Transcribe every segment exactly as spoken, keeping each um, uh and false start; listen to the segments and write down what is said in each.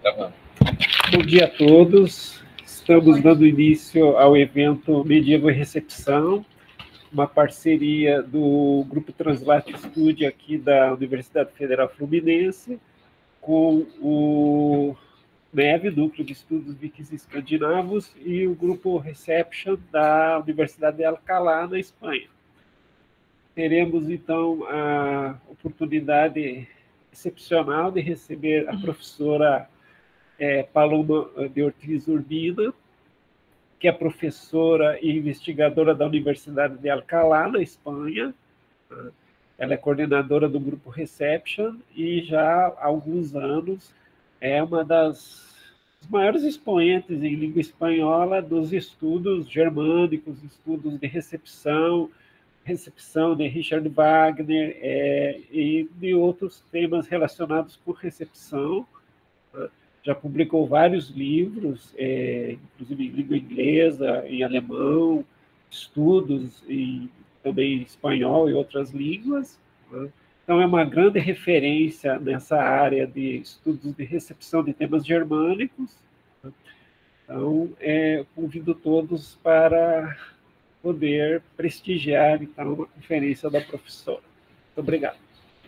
Bom dia a todos. Estamos dando início ao evento Medieval Recepção, uma parceria do Grupo Translate Study aqui da Universidade Federal Fluminense, com o NEV, Núcleo de Estudos Vikings Escandinavos, e o Grupo Reception da Universidade de Alcalá, na Espanha. Teremos, então, a oportunidade excepcional de receber a professora é, Paloma de Ortiz Urbina, que é professora e investigadora da Universidade de Alcalá, na Espanha. Ela é coordenadora do Grupo Reception e já há alguns anos é uma das maiores expoentes em língua espanhola dos estudos germânicos, estudos de recepção, recepção de Richard Wagner é, e de outros temas relacionados com recepção. Já publicou vários livros, é, inclusive em língua inglesa, em alemão, estudos em, também em espanhol e outras línguas. Né? Então, é uma grande referência nessa área de estudos de recepção de temas germânicos. Né? Então, é, convido todos para poder prestigiar, então, a conferência da professora. Muito obrigado.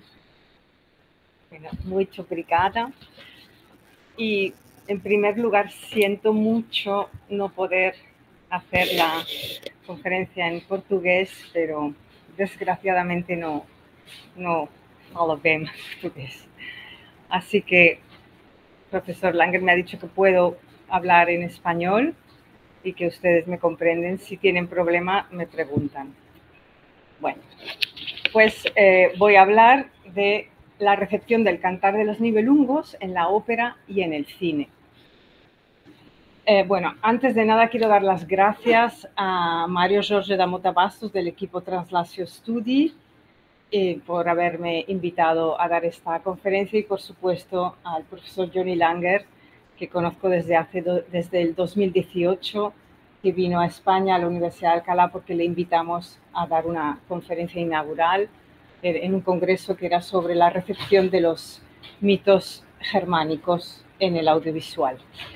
Muito obrigada. Y, en primer lugar, siento mucho no poder hacer la conferencia en portugués, pero desgraciadamente no, no falo bien portugués. Así que profesor Langer me ha dicho que puedo hablar en español y que ustedes me comprenden. Si tienen problema, me preguntan. Bueno, pues eh, voy a hablar de la recepción del Cantar de los Nibelungos en la ópera y en el cine. Eh, bueno, antes de nada quiero dar las gracias a Mario Jorge da Mota Bastos del equipo Translatio Studi eh, por haberme invitado a dar esta conferencia y, por supuesto, al profesor Johnny Langer, que conozco desde, hace do, desde el dos mil dieciocho, que vino a España, a la Universidad de Alcalá, porque le invitamos a dar una conferencia inaugural en un congreso que era sobre la recepción de los mitos germánicos en el audiovisual.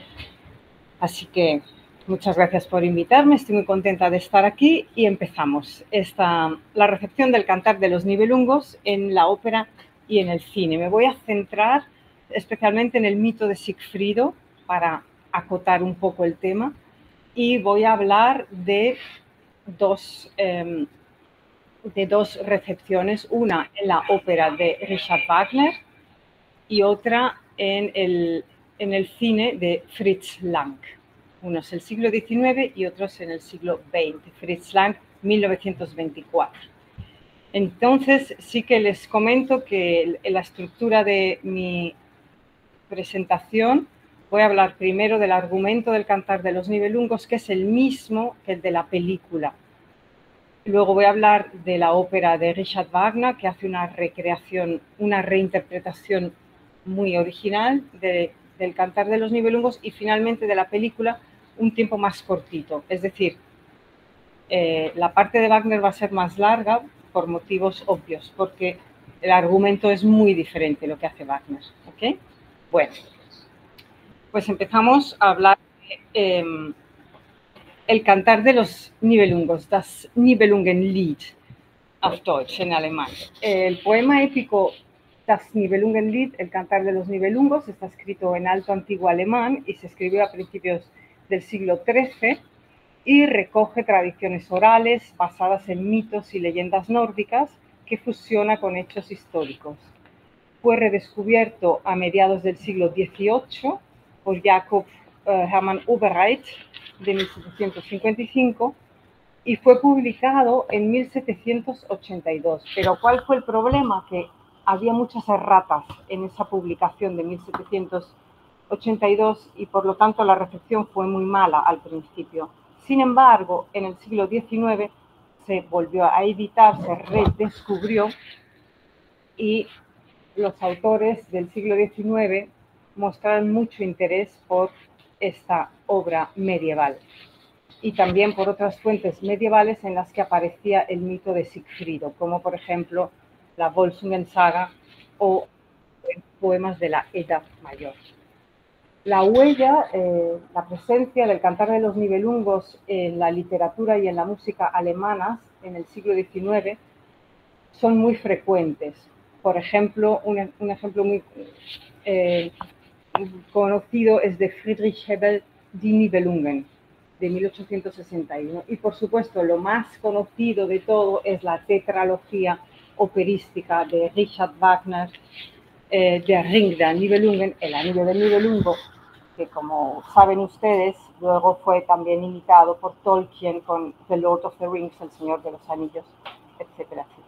Así que muchas gracias por invitarme, estoy muy contenta de estar aquí y empezamos. Esta, la recepción del Cantar de los Nibelungos en la ópera y en el cine. Me voy a centrar especialmente en el mito de Sigfrido para acotar un poco el tema y voy a hablar de dos... Eh, de dos recepciones, una en la ópera de Richard Wagner y otra en el, en el cine de Fritz Lang. Unos en el siglo diecinueve y otros en el siglo veinte. Fritz Lang, mil novecientos veinticuatro. Entonces, sí que les comento que en la estructura de mi presentación voy a hablar primero del argumento del Cantar de los Nibelungos, que es el mismo que el de la película. Luego voy a hablar de la ópera de Richard Wagner, que hace una recreación, una reinterpretación muy original de, del Cantar de los Nibelungos, y finalmente de la película un tiempo más cortito. Es decir, eh, la parte de Wagner va a ser más larga por motivos obvios, porque el argumento es muy diferente lo que hace Wagner. ¿Okay? Bueno, pues empezamos a hablar de... Eh, El Cantar de los Nibelungos, das Nibelungenlied, auf Deutsch, en alemán. El poema épico Das Nibelungenlied, El Cantar de los Nibelungos, está escrito en alto antiguo alemán y se escribió a principios del siglo trece y recoge tradiciones orales basadas en mitos y leyendas nórdicas que fusiona con hechos históricos. Fue redescubierto a mediados del siglo dieciocho por Jakob uh, Hermann Obereit, de mil setecientos cincuenta y cinco, y fue publicado en mil setecientos ochenta y dos. Pero ¿cuál fue el problema? Que había muchas erratas en esa publicación de mil setecientos ochenta y dos y por lo tanto la recepción fue muy mala al principio. Sin embargo, en el siglo diecinueve se volvió a editar, se redescubrió y los autores del siglo diecinueve mostraron mucho interés por esta obra medieval y también por otras fuentes medievales en las que aparecía el mito de Sigfrido, como por ejemplo la Volsungensaga o poemas de la Edad Mayor. La huella, eh, la presencia del cantar de los Nibelungos en la literatura y en la música alemanas en el siglo diecinueve son muy frecuentes. Por ejemplo, un, un ejemplo muy eh, conocido es de Friedrich Hebel, Die Nibelungen, de mil ochocientos sesenta y uno. Y por supuesto, lo más conocido de todo es la tetralogía operística de Richard Wagner, eh, Der Ring der Nibelungen, el anillo del Nibelungo, que como saben ustedes, luego fue también imitado por Tolkien con The Lord of the Rings, El Señor de los Anillos, etcétera, etcétera.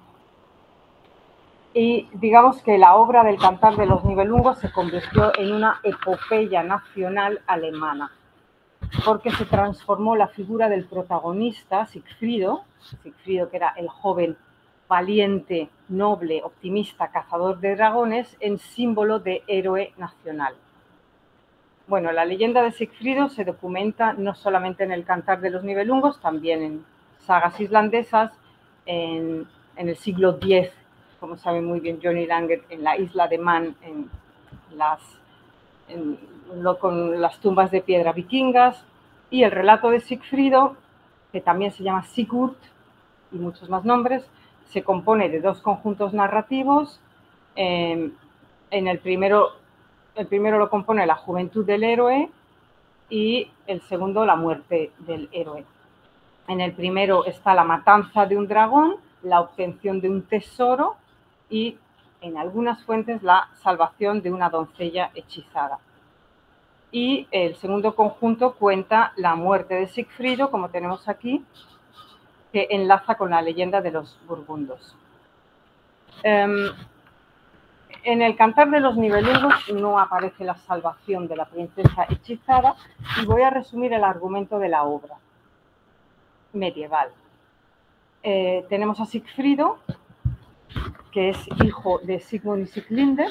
Y digamos que la obra del Cantar de los Nibelungos se convirtió en una epopeya nacional alemana, porque se transformó la figura del protagonista, Sigfrido, Sigfrido que era el joven valiente, noble, optimista, cazador de dragones, en símbolo de héroe nacional. Bueno, la leyenda de Sigfrido se documenta no solamente en el Cantar de los Nibelungos, también en sagas islandesas, en, en el siglo diez, como sabe muy bien Johnny Langer, en la isla de Man, en las, en, lo, con las tumbas de piedra vikingas, y el relato de Sigfrido, que también se llama Sigurd, y muchos más nombres, se compone de dos conjuntos narrativos. Eh, en el primero, el primero lo compone la juventud del héroe y el segundo la muerte del héroe. En el primero está la matanza de un dragón, la obtención de un tesoro y en algunas fuentes la salvación de una doncella hechizada. Y el segundo conjunto cuenta la muerte de Sigfrido, como tenemos aquí, que enlaza con la leyenda de los burgundos. Um, en el Cantar de los Nibelungos no aparece la salvación de la princesa hechizada y voy a resumir el argumento de la obra medieval. Eh, tenemos a Sigfrido, que es hijo de Sigmund y Sieglinde,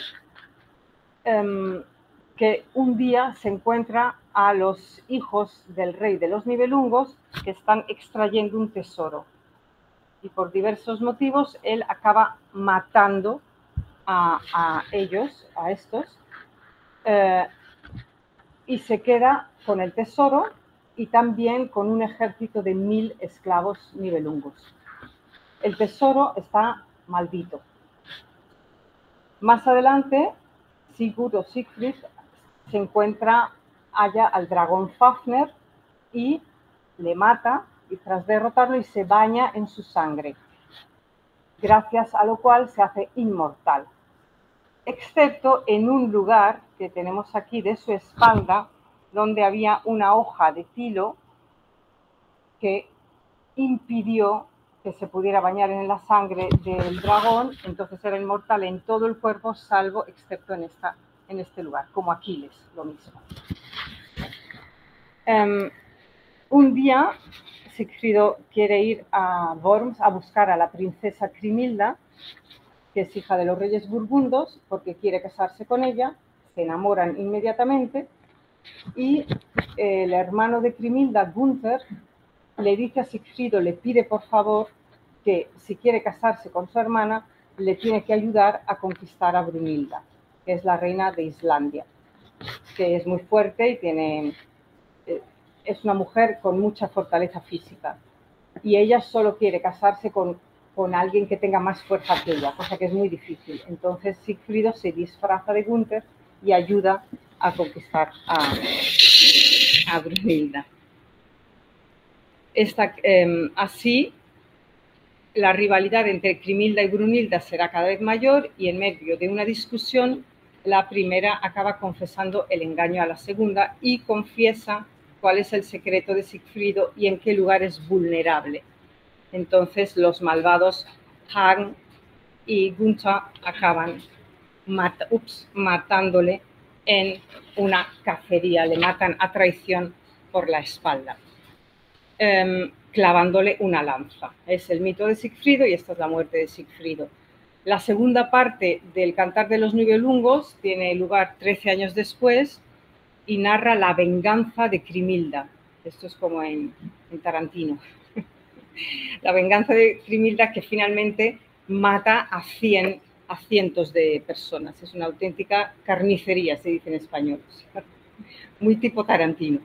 um, que un día se encuentra a los hijos del rey de los Nibelungos que están extrayendo un tesoro. Y por diversos motivos él acaba matando a, a ellos, a estos, eh, y se queda con el tesoro y también con un ejército de mil esclavos nibelungos. El tesoro está maldito. Más adelante, Sigurd o Siegfried se encuentra, halla al dragón Fafner y le mata, y tras derrotarlo y se baña en su sangre, gracias a lo cual se hace inmortal, excepto en un lugar que tenemos aquí de su espalda, donde había una hoja de tilo que impidió que se pudiera bañar en la sangre del dragón, entonces era inmortal en todo el cuerpo, salvo excepto en, esta, en este lugar, como Aquiles, lo mismo. Um, un día Sigfrido quiere ir a Worms a buscar a la princesa Crimilda, que es hija de los reyes burgundos, porque quiere casarse con ella. Se enamoran inmediatamente y el hermano de Crimilda, Gunther, le dice a Sigfrido, le pide por favor que si quiere casarse con su hermana, le tiene que ayudar a conquistar a Brunilda, que es la reina de Islandia, que es muy fuerte y tiene... es una mujer con mucha fortaleza física y ella solo quiere casarse con, con alguien que tenga más fuerza que ella, cosa que es muy difícil. Entonces Sigfrido se disfraza de Gunther y ayuda a conquistar a, a Brunilda. Esta, eh, así, la rivalidad entre Crimilda y Brunilda será cada vez mayor y en medio de una discusión, la primera acaba confesando el engaño a la segunda y confiesa cuál es el secreto de Sigfrido y en qué lugar es vulnerable. Entonces los malvados Hagen y Gunther acaban mat ups, matándole en una cacería, le matan a traición por la espalda, eh, clavándole una lanza. Es el mito de Sigfrido y esta es la muerte de Sigfrido. La segunda parte del Cantar de los Nibelungos tiene lugar trece años después y narra la venganza de Crimilda. Esto es como en, en Tarantino. La venganza de Crimilda, que finalmente mata a, cien, a cientos de personas. Es una auténtica carnicería, se dice en español. muy tipo Tarantino.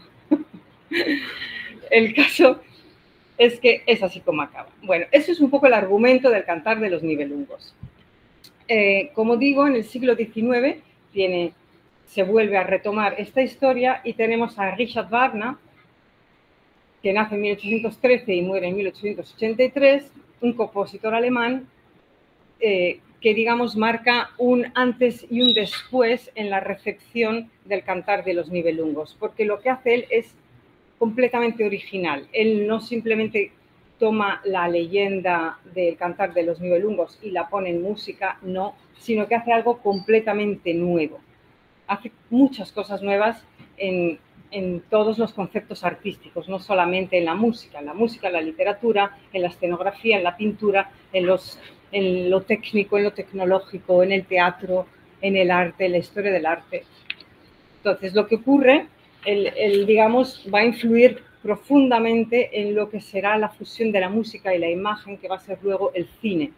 El caso es que es así como acaba. Bueno, eso es un poco el argumento del Cantar de los Nibelungos. Eh, como digo, en el siglo diecinueve tiene, se vuelve a retomar esta historia y tenemos a Richard Wagner, que nace en mil ochocientos trece y muere en mil ochocientos ochenta y tres, un compositor alemán eh, que, digamos, marca un antes y un después en la recepción del Cantar de los Nibelungos, porque lo que hace él es completamente original. Él no simplemente toma la leyenda del Cantar de los Nibelungos y la pone en música, no, sino que hace algo completamente nuevo. Hace muchas cosas nuevas en, en todos los conceptos artísticos, no solamente en la música, en la música, en la literatura, en la escenografía, en la pintura, en, los, en lo técnico, en lo tecnológico, en el teatro, en el arte, en la historia del arte. Entonces, lo que ocurre, el, el, digamos, va a influir profundamente en lo que será la fusión de la música y la imagen, que va a ser luego el cine.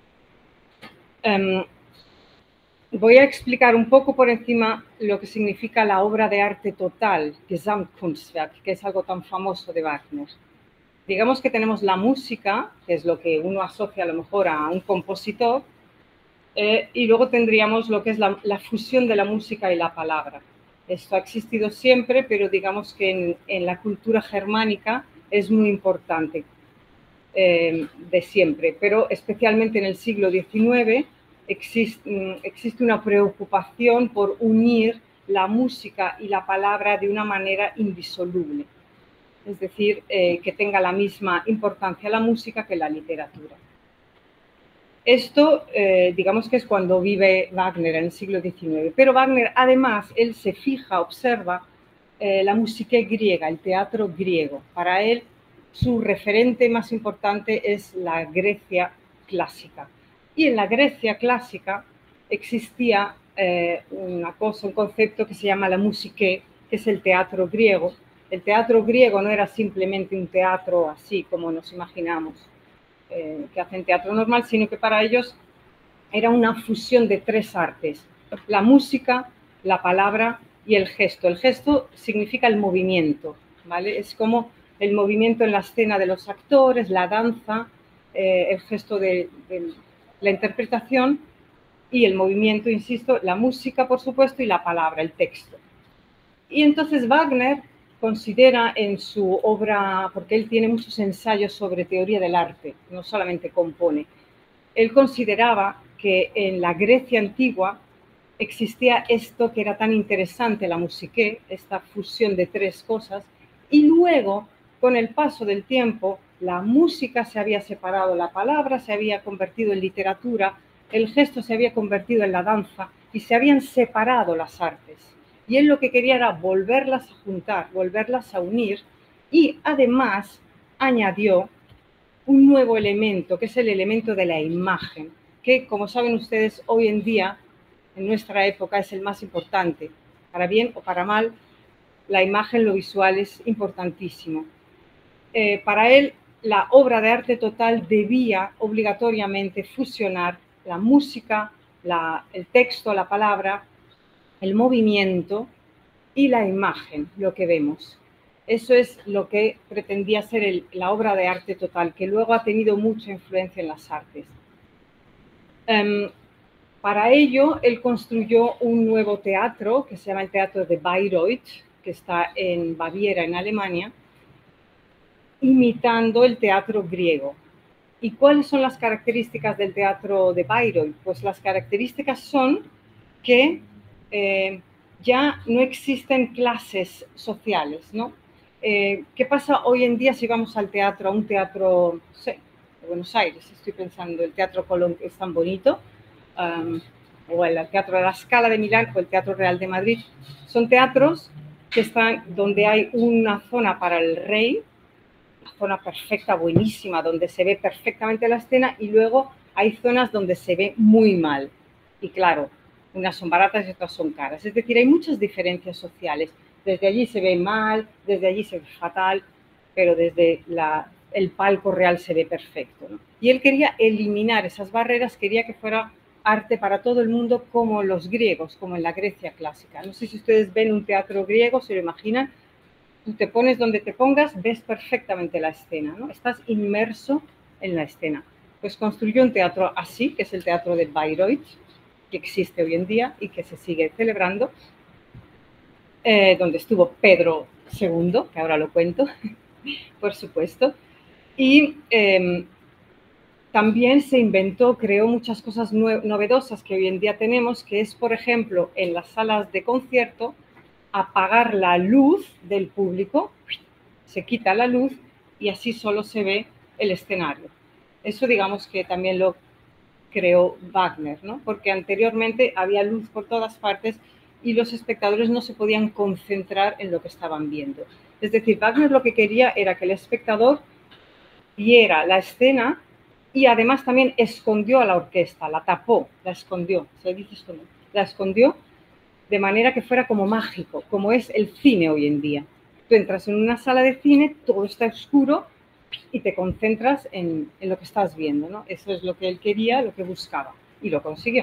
Um, voy a explicar un poco por encima lo que significa la obra de arte total, Gesamtkunstwerk, que es algo tan famoso de Wagner. Digamos que tenemos la música, que es lo que uno asocia a lo mejor a un compositor, eh, y luego tendríamos lo que es la, la fusión de la música y la palabra. Esto ha existido siempre, pero digamos que en, en la cultura germánica es muy importante, eh, de siempre, pero especialmente en el siglo diecinueve existe, existe una preocupación por unir la música y la palabra de una manera indisoluble, es decir, eh, que tenga la misma importancia la música que la literatura. Esto, eh, digamos que es cuando vive Wagner en el siglo diecinueve, pero Wagner, además, él se fija, observa eh, la música griega, el teatro griego. Para él, su referente más importante es la Grecia clásica. Y en la Grecia clásica existía eh, una cosa, un concepto que se llama la musique, que es el teatro griego. El teatro griego no era simplemente un teatro así como nos imaginamos, Eh, que hacen teatro normal, sino que para ellos era una fusión de tres artes, la música, la palabra y el gesto. El gesto significa el movimiento, ¿vale? Es como el movimiento en la escena de los actores, la danza, eh, el gesto de, de la interpretación y el movimiento, insisto, la música, por supuesto, y la palabra, el texto. Y entonces Wagner considera en su obra, porque él tiene muchos ensayos sobre teoría del arte, no solamente compone, él consideraba que en la Grecia antigua existía esto que era tan interesante, la musique, esta fusión de tres cosas, y luego, con el paso del tiempo, la música se había separado, la palabra se había convertido en literatura, el gesto se había convertido en la danza, y se habían separado las artes. Y él lo que quería era volverlas a juntar, volverlas a unir, y además añadió un nuevo elemento, que es el elemento de la imagen, que, como saben ustedes, hoy en día, en nuestra época, es el más importante. Para bien o para mal, la imagen, lo visual, es importantísimo. Eh, para él, la obra de arte total debía obligatoriamente fusionar la música, la, el texto, la palabra, el movimiento y la imagen, lo que vemos. Eso es lo que pretendía ser el, la obra de arte total, que luego ha tenido mucha influencia en las artes. Um, para ello, él construyó un nuevo teatro, que se llama el Teatro de Bayreuth, que está en Baviera, en Alemania, imitando el teatro griego. ¿Y cuáles son las características del teatro de Bayreuth? Pues las características son que eh, ya no existen clases sociales, ¿no? Eh, ¿Qué pasa hoy en día si vamos al teatro, a un teatro, no sé, de Buenos Aires? Estoy pensando, el Teatro Colón, que es tan bonito, um, o el Teatro de la Scala de Milán, o el Teatro Real de Madrid. Son teatros que están donde hay una zona para el rey, una zona perfecta, buenísima, donde se ve perfectamente la escena, y luego hay zonas donde se ve muy mal. Y claro, unas son baratas y otras son caras. Es decir, hay muchas diferencias sociales. Desde allí se ve mal, desde allí se ve fatal, pero desde la, el palco real se ve perfecto, ¿no? Y él quería eliminar esas barreras, quería que fuera arte para todo el mundo como los griegos, como en la Grecia clásica. No sé si ustedes ven un teatro griego, se lo imaginan. Tú te pones donde te pongas, ves perfectamente la escena, ¿no? Estás inmerso en la escena. Pues construyó un teatro así, que es el teatro de Bayreuth, que existe hoy en día y que se sigue celebrando, eh, donde estuvo Pedro segundo, que ahora lo cuento, por supuesto. Y eh, también se inventó, creó muchas cosas novedosas que hoy en día tenemos, que es, por ejemplo, en las salas de concierto, apagar la luz del público, se quita la luz y así solo se ve el escenario. Eso digamos que también lo creó Wagner, ¿no? Porque anteriormente había luz por todas partes y los espectadores no se podían concentrar en lo que estaban viendo. Es decir, Wagner lo que quería era que el espectador viera la escena y además también escondió a la orquesta, la tapó, la escondió, se dice escondió, la escondió de manera que fuera como mágico, como es el cine hoy en día. Tú entras en una sala de cine, todo está oscuro y te concentras en, en lo que estás viendo, ¿no? Eso es lo que él quería, lo que buscaba, y lo consiguió.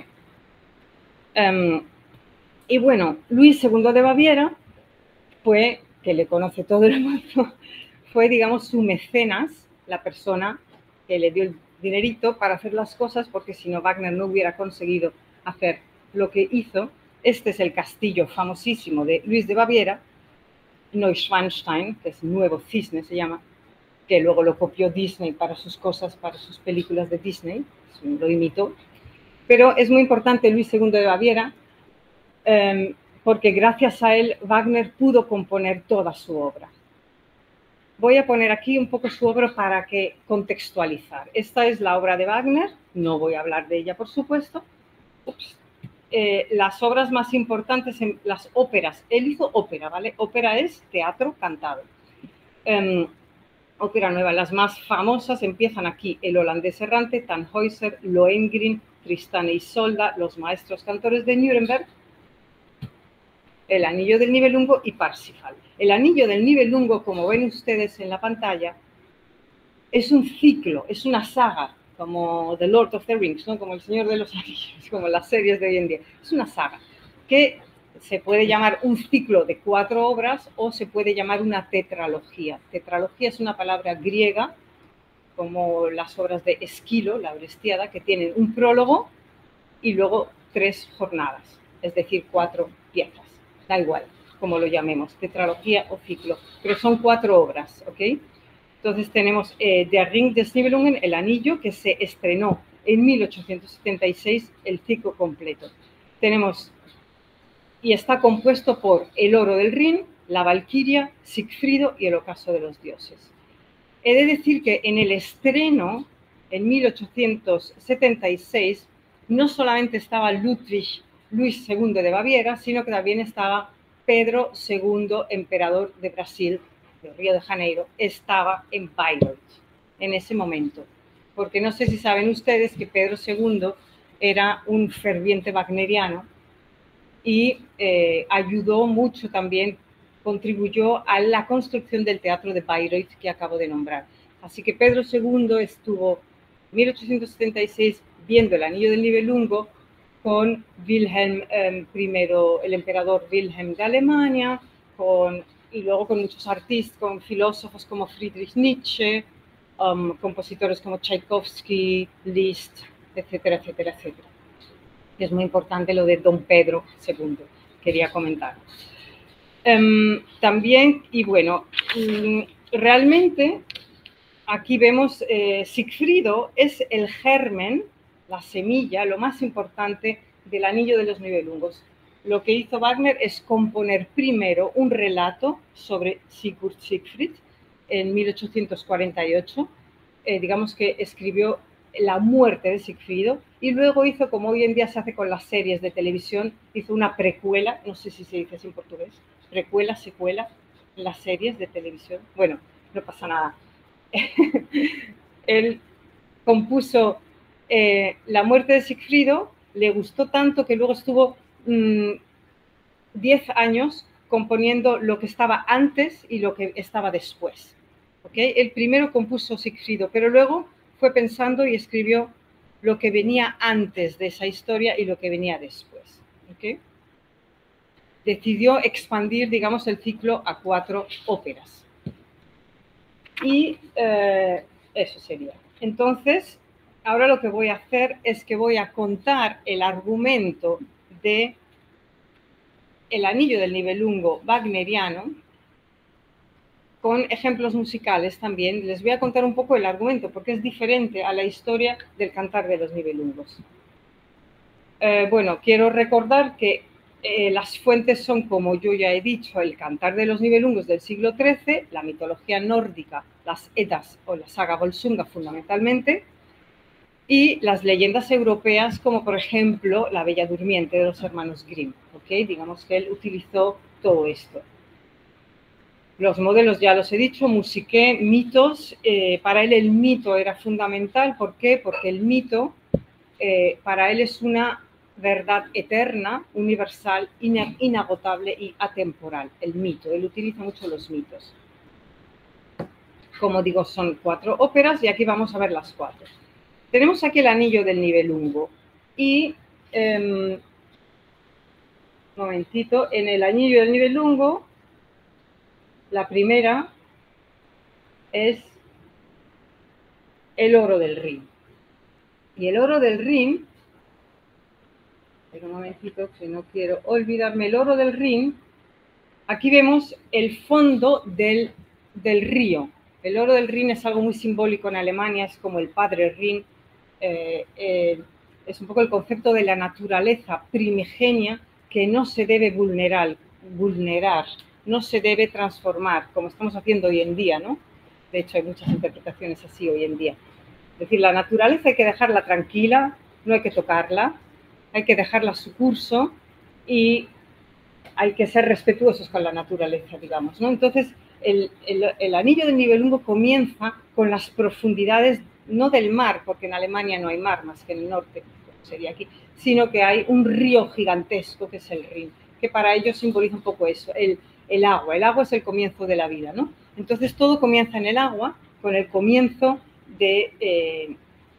Um, y bueno, Luis segundo de Baviera fue, que le conoce todo el mundo, fue, digamos, su mecenas, la persona que le dio el dinerito para hacer las cosas, porque si no, Wagner no hubiera conseguido hacer lo que hizo. Este es el castillo famosísimo de Luis de Baviera, Neuschwanstein, que es Nuevo Cisne se llama, que luego lo copió Disney para sus cosas, para sus películas de Disney, lo imitó. Pero es muy importante Luis segundo de Baviera, eh, porque gracias a él Wagner pudo componer toda su obra. Voy a poner aquí un poco su obra para que contextualizar. Esta es la obra de Wagner, no voy a hablar de ella, por supuesto. Ups. Eh, las obras más importantes, en las óperas. Él hizo ópera, ¿vale? Ópera es teatro cantado. Um, ópera nueva, las más famosas empiezan aquí: El holandés errante, Tannhäuser, Lohengrin, Tristán e Isolda, Los maestros cantores de Nuremberg, El anillo del Nibelungo y Parsifal. El anillo del Nibelungo, como ven ustedes en la pantalla, es un ciclo, es una saga, como The Lord of the Rings, ¿no? Como El Señor de los Anillos, como las series de hoy en día. Es una saga que se puede llamar un ciclo de cuatro obras o se puede llamar una tetralogía. Tetralogía es una palabra griega, como las obras de Esquilo, la Orestiada, que tienen un prólogo y luego tres jornadas, es decir, cuatro piezas. Da igual como lo llamemos, tetralogía o ciclo, pero son cuatro obras, ¿ok? Entonces tenemos eh, Der Ring des Nibelungen, El Anillo, que se estrenó en mil ochocientos setenta y seis, el ciclo completo. Tenemos, y está compuesto por El Oro del Rin, La Valquiria, Sigfrido y El Ocaso de los Dioses. He de decir que en el estreno, en mil ochocientos setenta y seis, no solamente estaba Ludwig Luis segundo de Baviera, sino que también estaba Pedro segundo, emperador de Brasil, de Río de Janeiro, estaba en Bayreuth en ese momento. Porque no sé si saben ustedes que Pedro segundo era un ferviente wagneriano y eh, ayudó mucho también, contribuyó a la construcción del teatro de Bayreuth que acabo de nombrar. Así que Pedro segundo estuvo en mil ochocientos setenta y seis viendo El Anillo del Nibelungo con Wilhelm eh, I, el emperador Wilhelm de Alemania, con, y luego con muchos artistas, con filósofos como Friedrich Nietzsche, um, compositores como Tchaikovsky, Liszt, etcétera, etcétera, etcétera. Es muy importante lo de Don Pedro segundo, quería comentar. Um, también, y bueno, um, realmente aquí vemos eh, Sigfrido es el germen, la semilla, lo más importante del Anillo de los Nibelungos. Lo que hizo Wagner es componer primero un relato sobre Sigurd Siegfried en mil ochocientos cuarenta y ocho, eh, digamos que escribió la muerte de Sigfrido, y luego hizo, como hoy en día se hace con las series de televisión, hizo una precuela, no sé si se dice así en portugués, precuela, secuela, en las series de televisión. Bueno, no pasa nada. Él compuso eh, La muerte de Sigfrido, le gustó tanto que luego estuvo diez años componiendo lo que estaba antes y lo que estaba después. ¿Okay? El primero compuso Sigfrido, pero luego fue pensando y escribió lo que venía antes de esa historia y lo que venía después. ¿Okay? Decidió expandir, digamos, el ciclo a cuatro óperas. Y eh, eso sería. Entonces, ahora lo que voy a hacer es que voy a contar el argumento de El Anillo del Nibelungo wagneriano, con ejemplos musicales también. Les voy a contar un poco el argumento, porque es diferente a la historia del Cantar de los Nibelungos. Eh, bueno, quiero recordar que eh, las fuentes son, como yo ya he dicho, el Cantar de los Nibelungos del siglo trece, la mitología nórdica, las Eddas o la saga Volsunga fundamentalmente, y las leyendas europeas, como por ejemplo la Bella Durmiente de los hermanos Grimm. ¿Okay? Digamos que él utilizó todo esto. Los modelos ya los he dicho, musiqué, mitos. Eh, para él el mito era fundamental. ¿Por qué? Porque el mito eh, para él es una verdad eterna, universal, ina inagotable y atemporal. El mito. Él utiliza mucho los mitos. Como digo, son cuatro óperas y aquí vamos a ver las cuatro. Tenemos aquí el Anillo del Nibelungo y, eh, un momentito, en el Anillo del Nibelungo, la primera es el oro del Rin. Y el oro del Rin, un momentito que no quiero olvidarme, el oro del Rin, aquí vemos el fondo del, del río. El oro del Rin es algo muy simbólico en Alemania, es como el padre Rin. Eh, eh, es un poco el concepto de la naturaleza primigenia que no se debe vulnerar, vulnerar, no se debe transformar, como estamos haciendo hoy en día, ¿no? De hecho, hay muchas interpretaciones así hoy en día. Es decir, la naturaleza hay que dejarla tranquila, no hay que tocarla, hay que dejarla a su curso y hay que ser respetuosos con la naturaleza, digamos, ¿no? Entonces, el, el, el Anillo del Nibelungo comienza con las profundidades, no del mar, porque en Alemania no hay mar más que en el norte, sería aquí, sino que hay un río gigantesco que es el Rin, que para ellos simboliza un poco eso, el, el agua. El agua es el comienzo de la vida, ¿no? Entonces, todo comienza en el agua, con el comienzo de eh,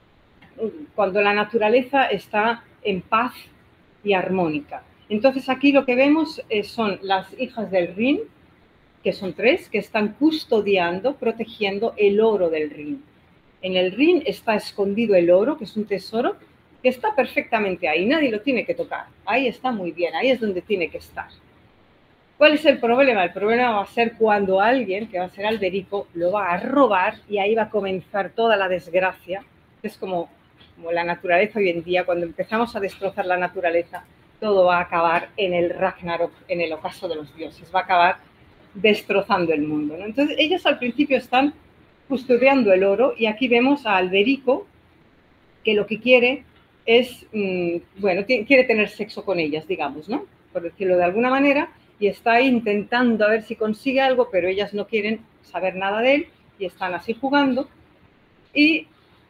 cuando la naturaleza está en paz y armónica. Entonces, aquí lo que vemos eh, son las hijas del Rin, que son tres, que están custodiando, protegiendo el oro del Rin. En el Rin está escondido el oro, que es un tesoro, que está perfectamente ahí, nadie lo tiene que tocar. Ahí está muy bien, ahí es donde tiene que estar. ¿Cuál es el problema? El problema va a ser cuando alguien, que va a ser Alberico, lo va a robar y ahí va a comenzar toda la desgracia. Es como, como la naturaleza hoy en día, cuando empezamos a destrozar la naturaleza, todo va a acabar en el Ragnarok, en el ocaso de los dioses, va a acabar destrozando el mundo, ¿no? Entonces, ellos al principio están custodiando el oro y aquí vemos a Alberico, que lo que quiere es, mmm, bueno, quiere tener sexo con ellas, digamos, ¿no? Por decirlo de alguna manera, y está intentando a ver si consigue algo, pero ellas no quieren saber nada de él y están así jugando. Y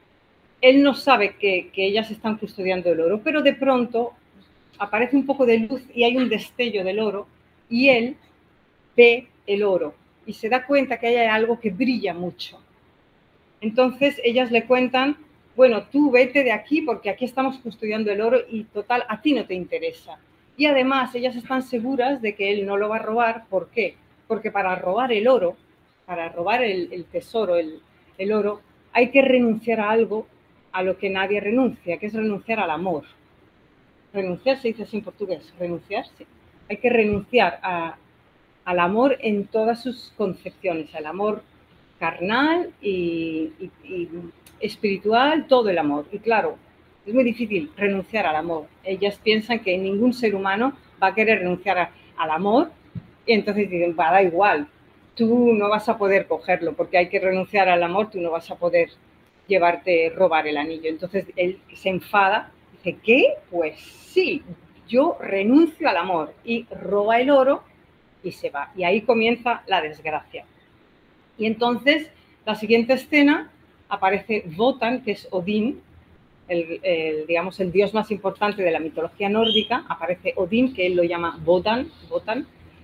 él no sabe que, que ellas están custodiando el oro, pero de pronto aparece un poco de luz y hay un destello del oro y él ve el oro y se da cuenta que hay algo que brilla mucho. Entonces ellas le cuentan, bueno, tú vete de aquí porque aquí estamos custodiando el oro y total, a ti no te interesa. Y además ellas están seguras de que él no lo va a robar. ¿Por qué? Porque para robar el oro, para robar el, el tesoro, el, el oro, hay que renunciar a algo a lo que nadie renuncia, que es renunciar al amor. Renunciar se dice así en portugués, renunciar, sí. Hay que renunciar a, al amor en todas sus concepciones, al amor carnal y, y, y espiritual, todo el amor. Y claro, es muy difícil renunciar al amor. Ellas piensan que ningún ser humano va a querer renunciar a, al amor y entonces dicen, va, da igual, tú no vas a poder cogerlo porque hay que renunciar al amor, tú no vas a poder llevarte, robar el anillo. Entonces él se enfada, dice, ¿qué? Pues sí, yo renuncio al amor y roba el oro y se va. Y ahí comienza la desgracia. Y entonces, la siguiente escena, aparece Wotan, que es Odín, el, el, digamos, el dios más importante de la mitología nórdica. Aparece Odín, que él lo llama Wotan. Wotan.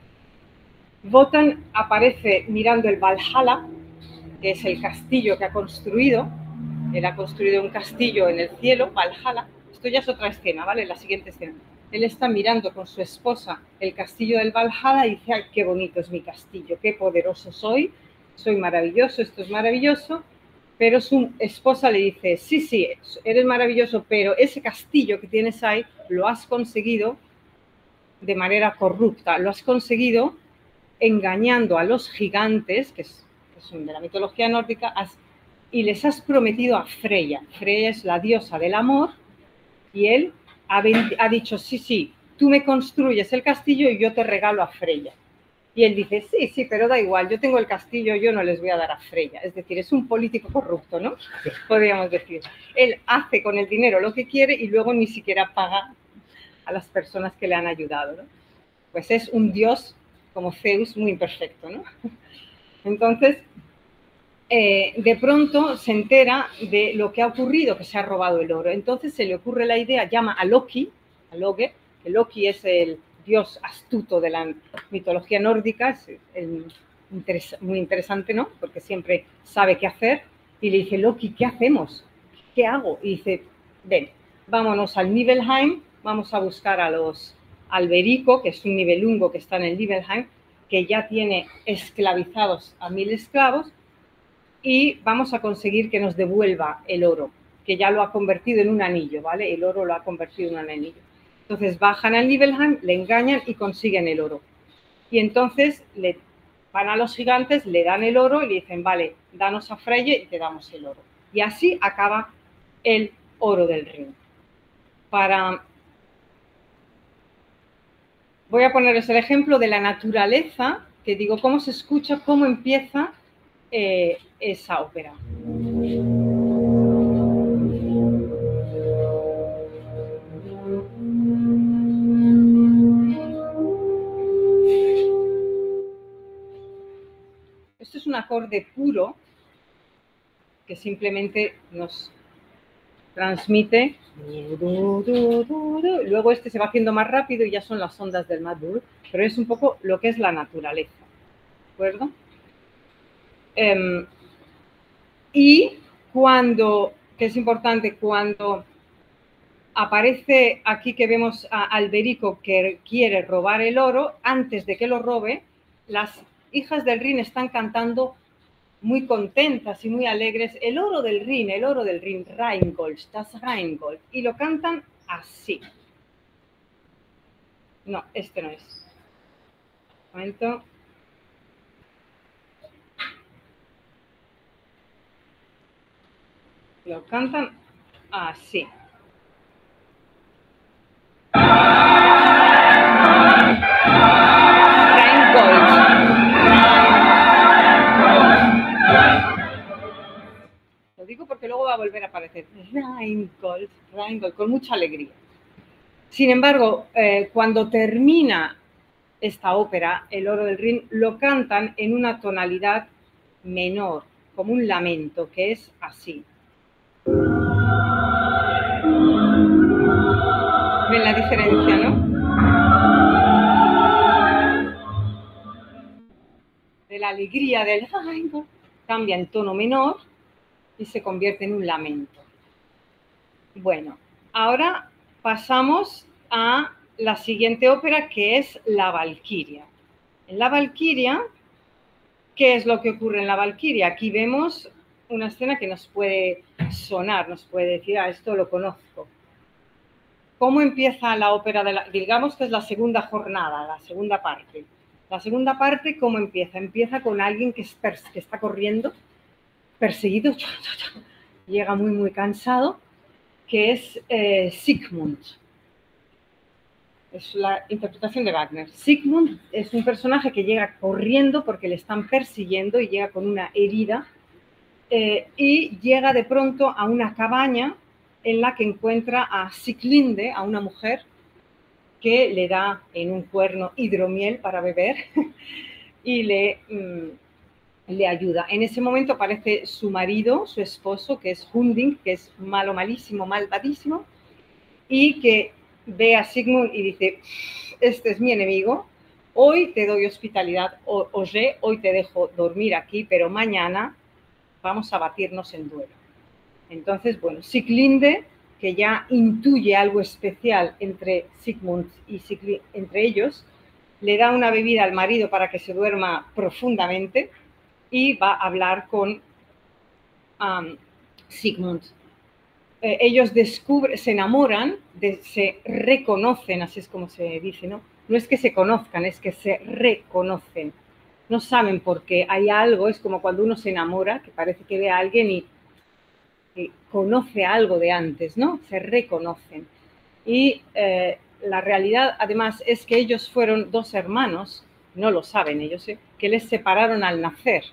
Wotan aparece mirando el Valhalla, que es el castillo que ha construido, Él ha construido un castillo en el cielo, Valhalla. Esto ya es otra escena, ¿vale? La siguiente escena. Él está mirando con su esposa el castillo del Valhalla y dice, ay, qué bonito es mi castillo, qué poderoso soy, soy maravilloso, esto es maravilloso. Pero su esposa le dice, sí, sí, eres maravilloso, pero ese castillo que tienes ahí lo has conseguido de manera corrupta, lo has conseguido engañando a los gigantes, que, es, que son de la mitología nórdica, has, y les has prometido a Freya. Freya es la diosa del amor, y él ha, ha dicho, sí, sí, tú me construyes el castillo y yo te regalo a Freya. Y él dice, sí, sí, pero da igual, yo tengo el castillo, yo no les voy a dar a Freya. Es decir, es un político corrupto, ¿no? Podríamos decir. Él hace con el dinero lo que quiere y luego ni siquiera paga a las personas que le han ayudado, ¿no? Pues es un dios como Zeus muy imperfecto, ¿no? Entonces, eh, de pronto se entera de lo que ha ocurrido, que se ha robado el oro. Entonces se le ocurre la idea, llama a Loki, a Loge, que Loki es el dios astuto de la mitología nórdica, es el, interes, muy interesante, ¿no? Porque siempre sabe qué hacer, y le dice, Loki, ¿qué hacemos? ¿Qué hago? Y dice, ven, vámonos al Nibelheim, vamos a buscar a los Alberico, que es un Nibelungo que está en el Nibelheim, que ya tiene esclavizados a mil esclavos, y vamos a conseguir que nos devuelva el oro, que ya lo ha convertido en un anillo, ¿vale? El oro lo ha convertido en un anillo. Entonces bajan al Nibelheim, le engañan y consiguen el oro. Y entonces le van a los gigantes, le dan el oro y le dicen, vale, danos a Freya y te damos el oro. Y así acaba el oro del Rin. Para... Voy a ponerles el ejemplo de la naturaleza, que digo, cómo se escucha, cómo empieza eh, esa ópera. Esto es un acorde puro que simplemente nos transmite. Luego este se va haciendo más rápido y ya son las ondas del Madur, pero es un poco lo que es la naturaleza, ¿de acuerdo? Um, y cuando, que es importante, cuando aparece aquí que vemos a Alberico que quiere robar el oro, antes de que lo robe, las hijas del Rin están cantando muy contentas y muy alegres, el oro del Rin, el oro del Rin, Rheingold, das Rheingold, y lo cantan así. No, este no es. Un momento. Lo cantan así. Lo digo porque luego va a volver a aparecer. Rheingold, Rheingold, con mucha alegría. Sin embargo, eh, cuando termina esta ópera, El oro del Rin, lo cantan en una tonalidad menor, como un lamento, que es así. ¿Ven la diferencia, no? De la alegría del Rheingold, cambia en tono menor y se convierte en un lamento. Bueno, ahora pasamos a la siguiente ópera, que es La Valquiria. En La Valquiria, ¿qué es lo que ocurre en La Valquiria? Aquí vemos una escena que nos puede sonar, nos puede decir, ah, esto lo conozco. ¿Cómo empieza la ópera? De la, digamos que es la segunda jornada, la segunda parte. La segunda parte, ¿cómo empieza? Empieza con alguien que, es pers que está corriendo, perseguido, llega muy, muy cansado, que es eh, Sigmund. Es la interpretación de Wagner. Sigmund es un personaje que llega corriendo porque le están persiguiendo y llega con una herida eh, y llega de pronto a una cabaña en la que encuentra a Sieglinde, a una mujer que le da en un cuerno hidromiel para beber y le, mmm, le ayuda. En ese momento aparece su marido, su esposo, que es Hunding, que es malo, malísimo, malvadísimo, y que ve a Sigmund y dice, este es mi enemigo, hoy te doy hospitalidad, Oye, hoy te dejo dormir aquí, pero mañana vamos a batirnos en duelo. Entonces, bueno, Sieglinde, que ya intuye algo especial entre Sigmund y Sieglinde, entre ellos, le da una bebida al marido para que se duerma profundamente y va a hablar con um, Sigmund. Eh, ellos descubren, se enamoran, de, se reconocen, así es como se dice, ¿no? No es que se conozcan, es que se reconocen. No saben por qué. Hay algo, es como cuando uno se enamora, que parece que ve a alguien y, y conoce algo de antes, ¿no? Se reconocen. Y eh, la realidad, además, es que ellos fueron dos hermanos, no lo saben ellos, ¿eh? Que les separaron al nacer.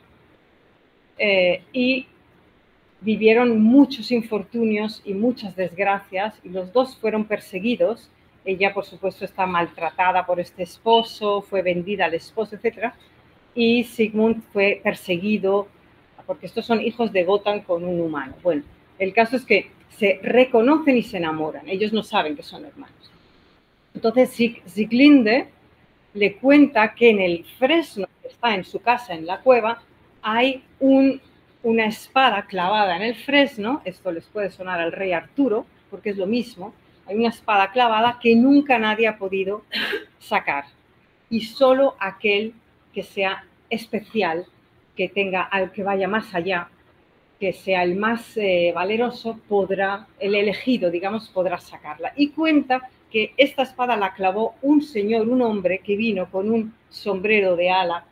Eh, y vivieron muchos infortunios y muchas desgracias, y los dos fueron perseguidos. Ella, por supuesto, está maltratada por este esposo, fue vendida al esposo, etcétera. Y Sigmund fue perseguido, porque estos son hijos de Wotan con un humano. Bueno, el caso es que se reconocen y se enamoran. Ellos no saben que son hermanos. Entonces Sieglinde le cuenta que en el fresno que está en su casa, en la cueva, hay un, una espada clavada en el fresno. Esto les puede sonar al rey Arturo, porque es lo mismo. Hay una espada clavada que nunca nadie ha podido sacar. Y solo aquel que sea especial, que tenga al que vaya más allá, que sea el más eh, valeroso, podrá, el elegido, digamos, podrá sacarla. Y cuenta que esta espada la clavó un señor, un hombre que vino con un sombrero de ala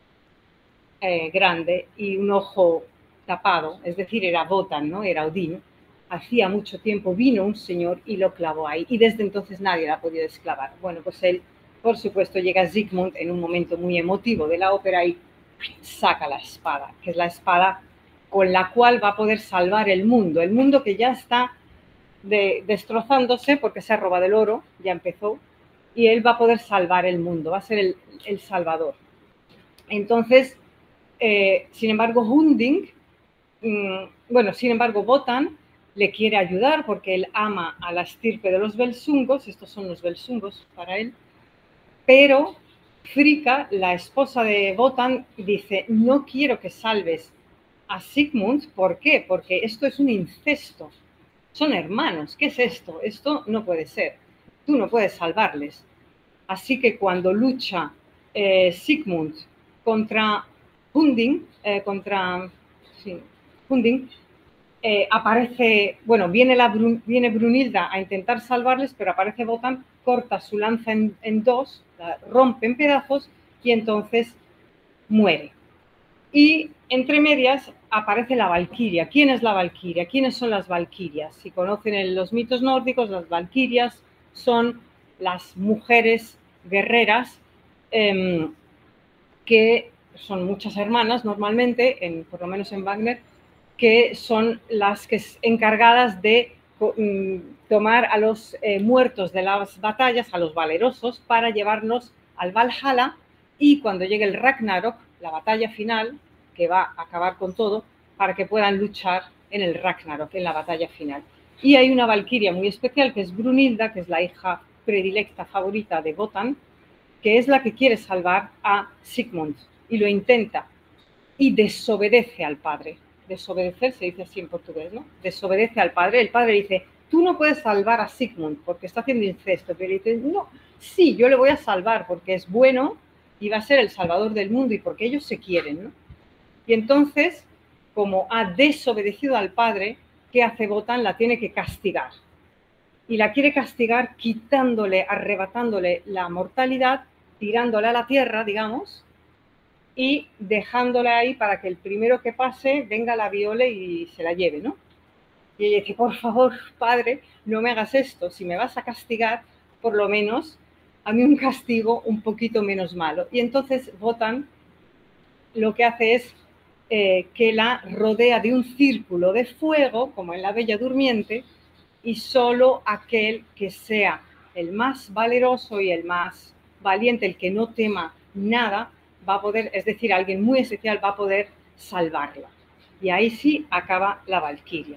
eh, grande y un ojo tapado, es decir, era Wotan, ¿no? Era Odín. Hacía mucho tiempo vino un señor y lo clavó ahí, y desde entonces nadie la ha podido desclavar. Bueno, pues él, por supuesto, llega Sigmund en un momento muy emotivo de la ópera y saca la espada, que es la espada con la cual va a poder salvar el mundo, el mundo que ya está de, destrozándose porque se ha robado el oro, ya empezó, y él va a poder salvar el mundo, va a ser el, el salvador. Entonces, eh, sin embargo, Hunding, mmm, bueno, sin embargo, Wotan le quiere ayudar porque él ama a la estirpe de los Velsungos, estos son los Velsungos para él, pero Fricka, la esposa de Wotan, dice, no quiero que salves a Sigmund. ¿Por qué? Porque esto es un incesto. Son hermanos. ¿Qué es esto? Esto no puede ser. Tú no puedes salvarles. Así que cuando lucha eh, Sigmund contra Hunding, eh, contra sí, Hunding, eh, aparece, bueno, viene, la, viene Brunilda a intentar salvarles, pero aparece Wotan, corta su lanza en, en dos, la rompe en pedazos y entonces muere. Y entre medias aparece la valquiria. ¿Quién es la valquiria? ¿Quiénes son las valquirias? Si conocen en los mitos nórdicos, las valquirias son las mujeres guerreras eh, que son muchas hermanas normalmente, en, por lo menos en Wagner, que son las que es encargadas de um, tomar a los eh, muertos de las batallas, a los valerosos, para llevarlos al Valhalla, y cuando llegue el Ragnarok, la batalla final, que va a acabar con todo, para que puedan luchar en el Ragnarok, en la batalla final. Y hay una valquiria muy especial, que es Brunilda, que es la hija predilecta favorita de Wotan, que es la que quiere salvar a Sigmund, y lo intenta, y desobedece al padre. Desobedecer se dice así en portugués, ¿no? Desobedece al padre. El padre dice, tú no puedes salvar a Sigmund porque está haciendo incesto. Pero dice, no, sí, yo le voy a salvar porque es bueno y va a ser el salvador del mundo y porque ellos se quieren, ¿no? Y entonces, como ha desobedecido al padre, ¿qué hace Wotan? La tiene que castigar. Y la quiere castigar quitándole, arrebatándole la mortalidad, tirándole a la tierra, digamos, y dejándola ahí para que el primero que pase venga, la viole y se la lleve, ¿no? Y ella dice, por favor, padre, no me hagas esto. Si me vas a castigar, por lo menos, a mí un castigo un poquito menos malo. Y entonces Wotan lo que hace es eh, que la rodea de un círculo de fuego, como en la Bella Durmiente, y solo aquel que sea el más valeroso y el más valiente, el que no tema nada, va a poder, es decir, alguien muy especial va a poder salvarla. Y ahí sí acaba la valquiria.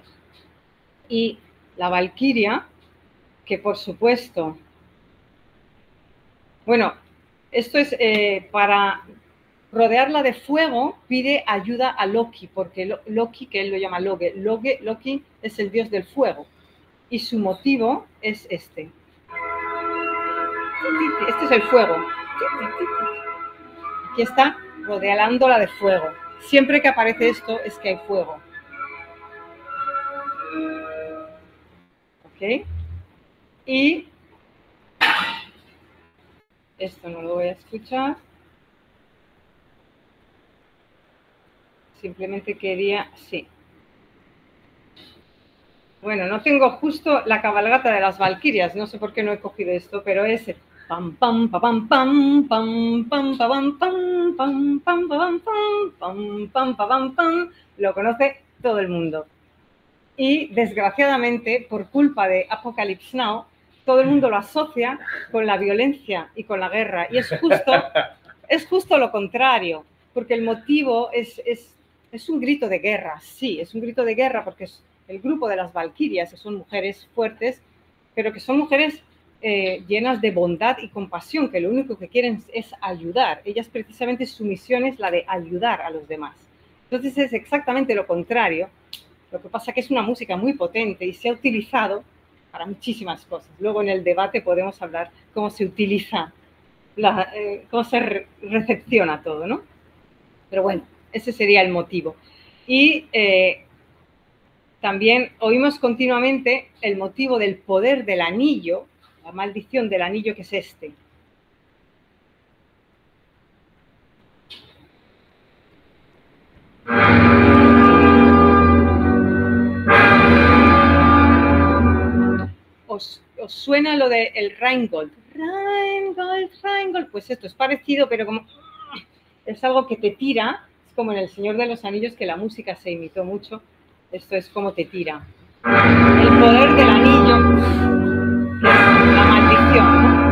Y la valquiria, que por supuesto, bueno, esto es eh, para rodearla de fuego pide ayuda a Loki, porque Loki, que él lo llama Loge, Loge, Loki es el dios del fuego, y su motivo es este. Este es el fuego. Aquí está, rodeándola de fuego. Siempre que aparece esto es que hay fuego. ¿Ok? Y esto no lo voy a escuchar. Simplemente quería, sí. Bueno, no tengo justo la cabalgata de las Valquirias, no sé por qué no he cogido esto, pero es pam pam pam pam pam pam pam pam pam pam pam pam pam pam pam pam, lo conoce todo el mundo. Y desgraciadamente, por culpa de Apocalypse Now, todo el mundo lo asocia con la violencia y con la guerra, y es justo, es justo lo contrario, porque el motivo es, es, es un grito de guerra, sí, es un grito de guerra porque es el grupo de las Valquirias, que son mujeres fuertes, pero que son mujeres eh, llenas de bondad y compasión, que lo único que quieren es ayudar. Ellas precisamente su misión es la de ayudar a los demás. Entonces es exactamente lo contrario. Lo que pasa es que es una música muy potente y se ha utilizado para muchísimas cosas. Luego en el debate podemos hablar cómo se utiliza, la, eh, cómo se re recepciona todo, ¿no? Pero bueno, ese sería el motivo. Y eh, también oímos continuamente el motivo del poder del anillo, la maldición del anillo, que es este. ¿Os, os suena lo del de Rheingold? Rheingold, Rheingold. Pues esto es parecido, pero como es algo que te tira, es como en El Señor de los Anillos, que la música se imitó mucho. Esto es como te tira. El poder del anillo, que es la maldición, ¿no?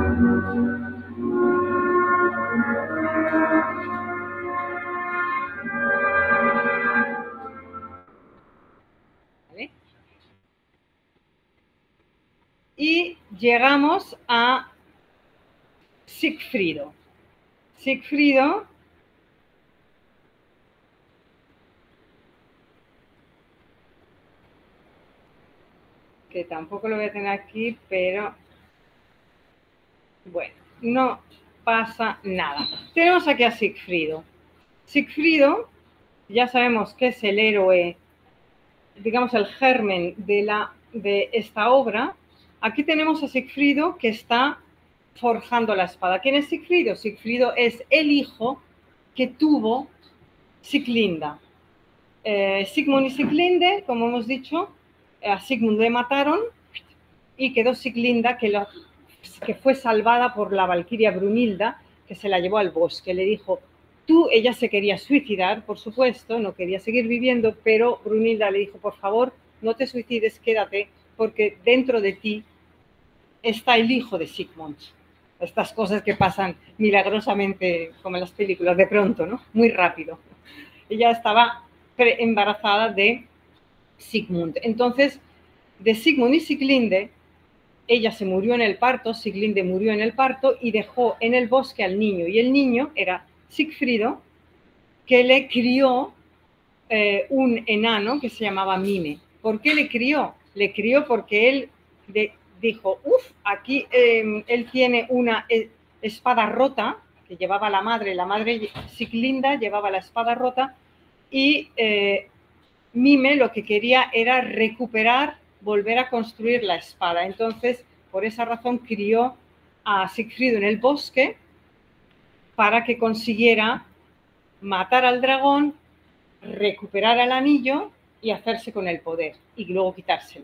¿Vale? Y llegamos a Sigfrido. Sigfrido que tampoco lo voy a tener aquí, pero bueno, no pasa nada. Tenemos aquí a Sigfrido. Sigfrido, ya sabemos que es el héroe, digamos el germen de, la, de esta obra. Aquí tenemos a Sigfrido que está forjando la espada. ¿Quién es Sigfrido? Sigfrido es el hijo que tuvo Siglinda. Eh, Sigmund y Siglinde, como hemos dicho, a Sigmund le mataron y quedó Siglinda, que, lo, que fue salvada por la valquiria Brunilda, que se la llevó al bosque. Le dijo, tú, ella se quería suicidar, por supuesto, no quería seguir viviendo, pero Brunilda le dijo, por favor, no te suicides, quédate, porque dentro de ti está el hijo de Sigmund. Estas cosas que pasan milagrosamente, como en las películas, de pronto, ¿no? Muy rápido. Ella estaba embarazada de Sigmund. Entonces, de Sigmund y Siglinde, ella se murió en el parto, Siglinde murió en el parto y dejó en el bosque al niño. Y el niño era Sigfrido, que le crió eh, un enano que se llamaba Mime. ¿Por qué le crió? Le crió porque él de, dijo, uff, aquí eh, él tiene una espada rota que llevaba la madre, la madre Siglinda llevaba la espada rota y eh, Mime lo que quería era recuperar, volver a construir la espada. Entonces, por esa razón crió a Sigfrido en el bosque para que consiguiera matar al dragón, recuperar el anillo y hacerse con el poder y luego quitárselo.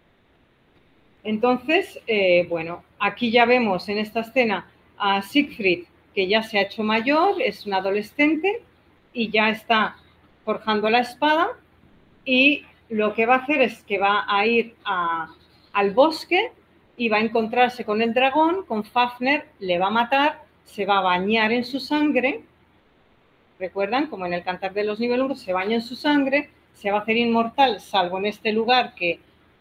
Entonces, eh, bueno, aquí ya vemos en esta escena a Siegfried, que ya se ha hecho mayor, es un adolescente y ya está forjando la espada y lo que va a hacer es que va a ir a, al bosque y va a encontrarse con el dragón, con Fafner, le va a matar, se va a bañar en su sangre, recuerdan, como en el Cantar de los Nibelungos, se baña en su sangre, se va a hacer inmortal, salvo en este lugar que,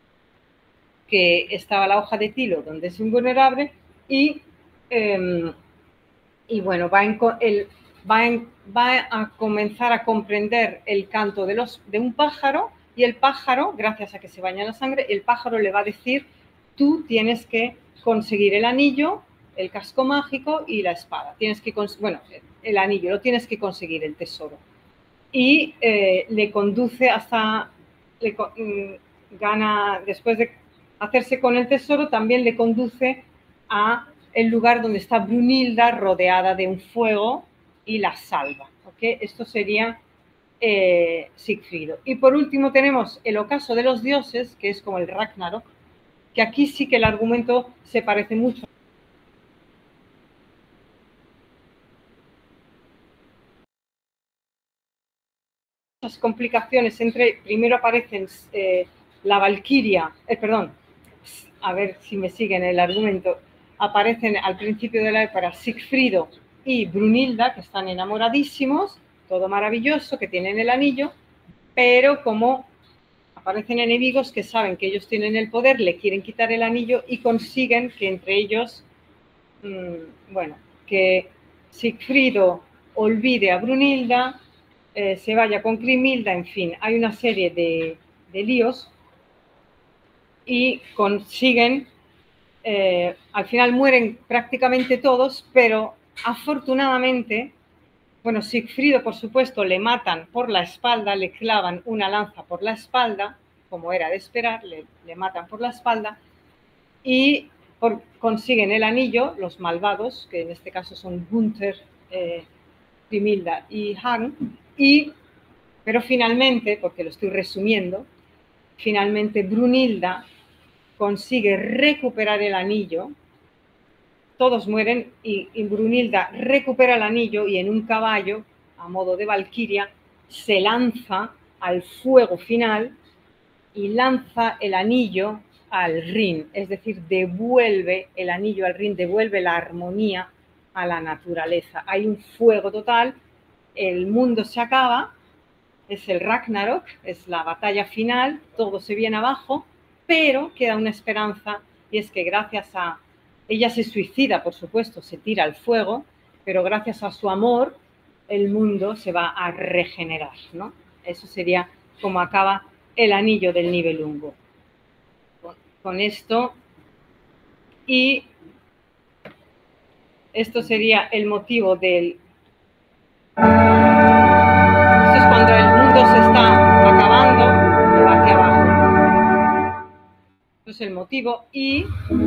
que estaba la hoja de tilo, donde es invulnerable, y, eh, y bueno, va en, el, va, en, va a comenzar a comprender el canto de, los, de un pájaro, y el pájaro, gracias a que se baña la sangre, el pájaro le va a decir, tú tienes que conseguir el anillo, el casco mágico y la espada. Tienes que, bueno, el anillo, lo tienes que conseguir, el tesoro. Y eh, le conduce hasta, le, gana, después de hacerse con el tesoro, también le conduce a el lugar donde está Brunilda rodeada de un fuego y la salva. ¿Okay? Esto sería eh, Sigfrido. Y por último tenemos el ocaso de los dioses, que es como el Ragnarok, que aquí sí que el argumento se parece mucho. Muchas complicaciones entre, primero aparecen eh, la Valquiria, eh, perdón, a ver si me siguen el argumento, aparecen al principio de la ópera Sigfrido y Brunilda, que están enamoradísimos, todo maravilloso, que tienen el anillo, pero como aparecen enemigos que saben que ellos tienen el poder, le quieren quitar el anillo y consiguen que entre ellos, mmm, bueno, que Sigfrido olvide a Brunilda, eh, se vaya con Grimilda, en fin, hay una serie de, de líos y consiguen, eh, al final mueren prácticamente todos, pero afortunadamente, bueno, Sigfrido, por supuesto, le matan por la espalda, le clavan una lanza por la espalda, como era de esperar, le, le matan por la espalda, y por, consiguen el anillo, los malvados, que en este caso son Gunther, eh, Grimilda y Hagn, y, pero finalmente, porque lo estoy resumiendo, finalmente Brunilda consigue recuperar el anillo, todos mueren y, y Brunilda recupera el anillo y en un caballo, a modo de valquiria, se lanza al fuego final y lanza el anillo al Rin, es decir, devuelve el anillo al Rin, devuelve la armonía a la naturaleza. Hay un fuego total, el mundo se acaba, es el Ragnarok, es la batalla final, todo se viene abajo, pero queda una esperanza y es que gracias a... Ella se suicida, por supuesto, se tira al fuego, pero gracias a su amor el mundo se va a regenerar, ¿no? Eso sería como acaba el anillo del Nibelungo. Con, con esto, y esto sería el motivo del... Esto es cuando el mundo se está acabando y va hacia abajo. Esto es el motivo y...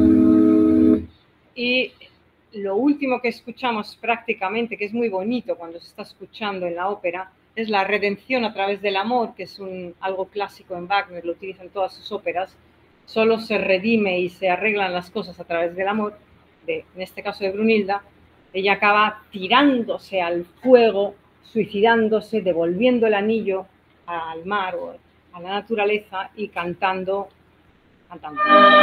Y lo último que escuchamos prácticamente, que es muy bonito cuando se está escuchando en la ópera, es la redención a través del amor, que es un, algo clásico en Wagner, lo utiliza en todas sus óperas. Solo se redime y se arreglan las cosas a través del amor, de, en este caso de Brunilda. Ella acaba tirándose al fuego, suicidándose, devolviendo el anillo al mar o a la naturaleza y cantando. cantando.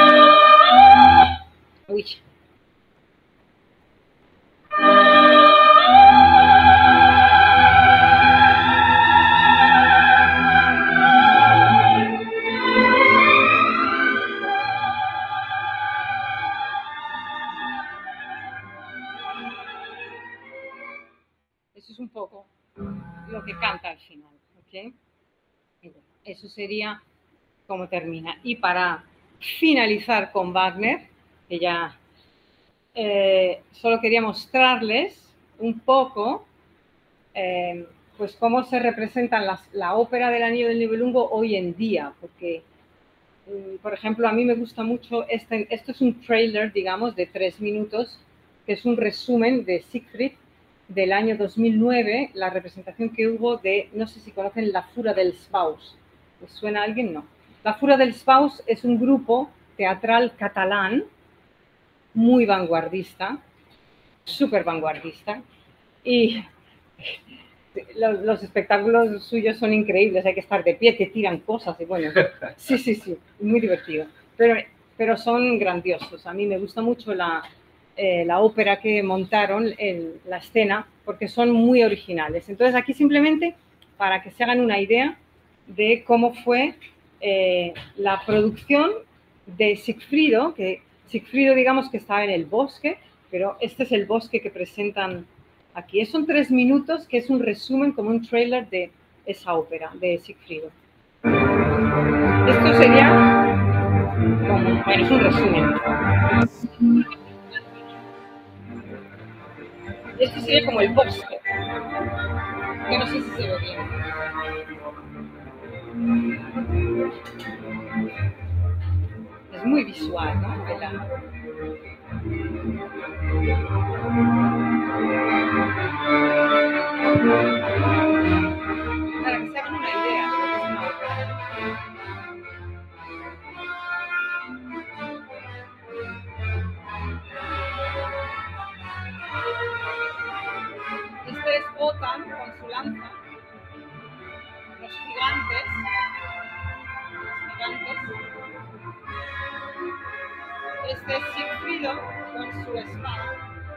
Uy. Eso es un poco lo que canta al final, ¿ok? Eso sería como termina. Y para finalizar con Wagner, que ya eh, solo quería mostrarles un poco eh, pues cómo se representan las, la ópera del Anillo del Nibelungo hoy en día, porque eh, por ejemplo, a mí me gusta mucho, este, esto es un trailer, digamos, de tres minutos, que es un resumen de Siegfried del año dos mil nueve, la representación que hubo de, no sé si conocen, La Fura del Spaus. ¿Les suena a alguien? No. La Fura del Spaus es un grupo teatral catalán muy vanguardista, súper vanguardista, y los, los espectáculos suyos son increíbles, hay que estar de pie, te tiran cosas, y bueno, sí, sí, sí, muy divertido, pero, pero son grandiosos. A mí me gusta mucho la, eh, la ópera que montaron, en la escena, porque son muy originales. Entonces aquí simplemente para que se hagan una idea de cómo fue eh, la producción de Sigfrido, que Sigfrido digamos que estaba en el bosque, pero este es el bosque que presentan aquí. Son tres minutos, que es un resumen, como un trailer de esa ópera, de Sigfrido. Esto sería, como, bueno, es un resumen. Esto sería como el bosque, que no sé si se ve bien. Es muy visual, ¿no? De la... Para que se hagan una idea de lo que es una ópera. Este es Wotan con su lanza, los gigantes, los gigantes. Este es Sigfrido con su espada.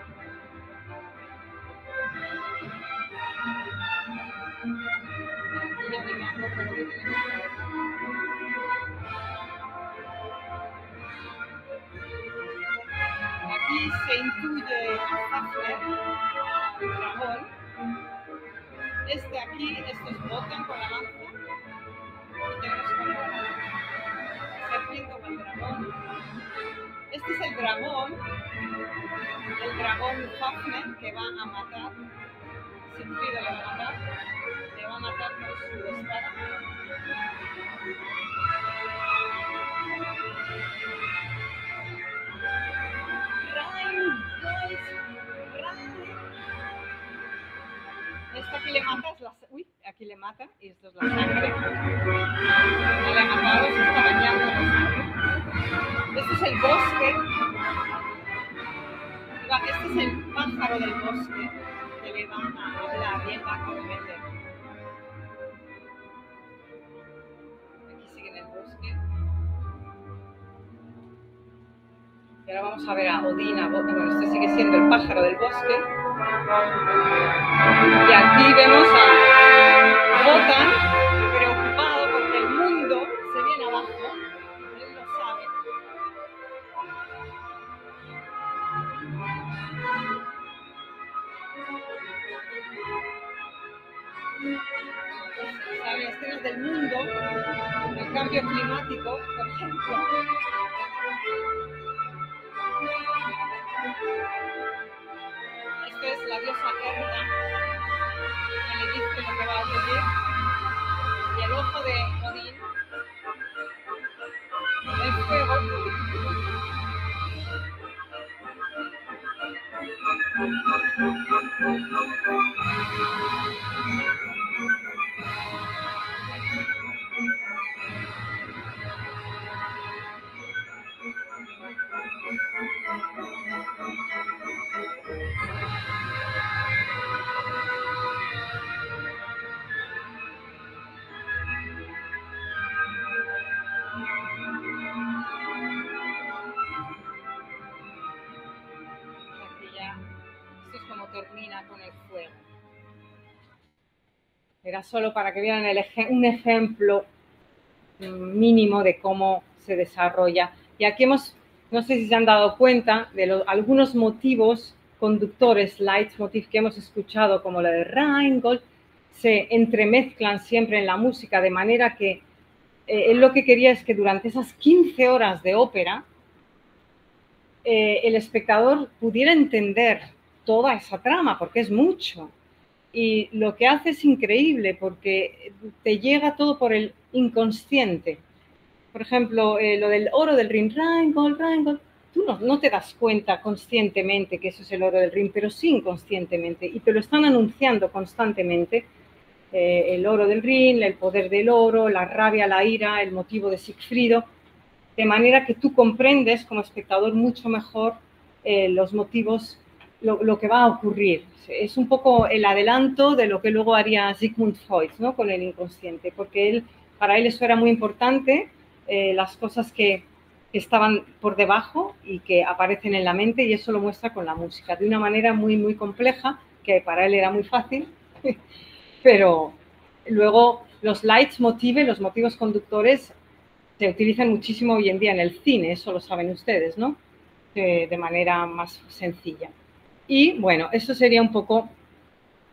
Aquí se intuye a Fafner, el dragón. Este aquí, esto es Wotan con la lanza. Y tenemos como la serpiente o el dragón. Este es el dragón, el dragón Fafner, que va a matar. Sigfrido le va a matar, le va a matar con su espada. Esta aquí le mata es la... Uy, aquí le mata y esto es la sangre. No le ha matado, se está bañando en la sangre. Este es el bosque. Este es el pájaro del bosque que le va a hablar y él va a comprender. Aquí sigue en el bosque. Y ahora vamos a ver a Odín, a Wotan. Bueno, este sigue siendo el pájaro del bosque. Y aquí vemos a Wotan preocupado porque el mundo se viene abajo. Él lo sabe. Sabe escenas del mundo, el cambio climático, por ejemplo. Esto es la diosa Erda, que le dice lo que va a ocurrir. Y el ojo de Odín, el fuego. Termina con el fuego. Era solo para que vieran el ej un ejemplo mínimo de cómo se desarrolla. Y aquí hemos, no sé si se han dado cuenta de los, algunos motivos conductores, leitmotiv que hemos escuchado, como la de Rheingold, se entremezclan siempre en la música, de manera que eh, él lo que quería es que durante esas quince horas de ópera eh, el espectador pudiera entender toda esa trama, porque es mucho. Y lo que hace es increíble, porque te llega todo por el inconsciente. Por ejemplo, eh, lo del oro del Rin, Rheingold, Rheingold, tú no, no te das cuenta conscientemente que eso es el oro del Rin, pero sí inconscientemente, y te lo están anunciando constantemente. Eh, el oro del Rin, el poder del oro, la rabia, la ira, el motivo de Sigfrido, de manera que tú comprendes como espectador mucho mejor eh, los motivos, lo, lo que va a ocurrir. Es un poco el adelanto de lo que luego haría Sigmund Freud, ¿no? Con el inconsciente, porque él, para él eso era muy importante, eh, las cosas que, que estaban por debajo y que aparecen en la mente, y eso lo muestra con la música, de una manera muy, muy compleja, que para él era muy fácil, pero luego los leitmotiv, los motivos conductores, se utilizan muchísimo hoy en día en el cine, eso lo saben ustedes, ¿no? De, de manera más sencilla. Y bueno, eso sería un poco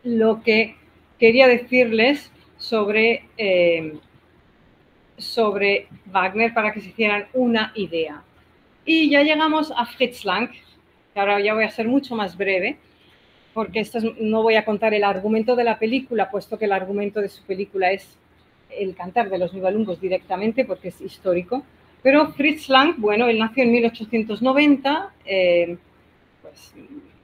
lo que quería decirles sobre, eh, sobre Wagner para que se hicieran una idea. Y ya llegamos a Fritz Lang, que ahora ya voy a ser mucho más breve, porque esto es, no voy a contar el argumento de la película, puesto que el argumento de su película es el Cantar de los Nibelungos directamente, porque es histórico. Pero Fritz Lang, bueno, él nació en mil ochocientos noventa, eh, pues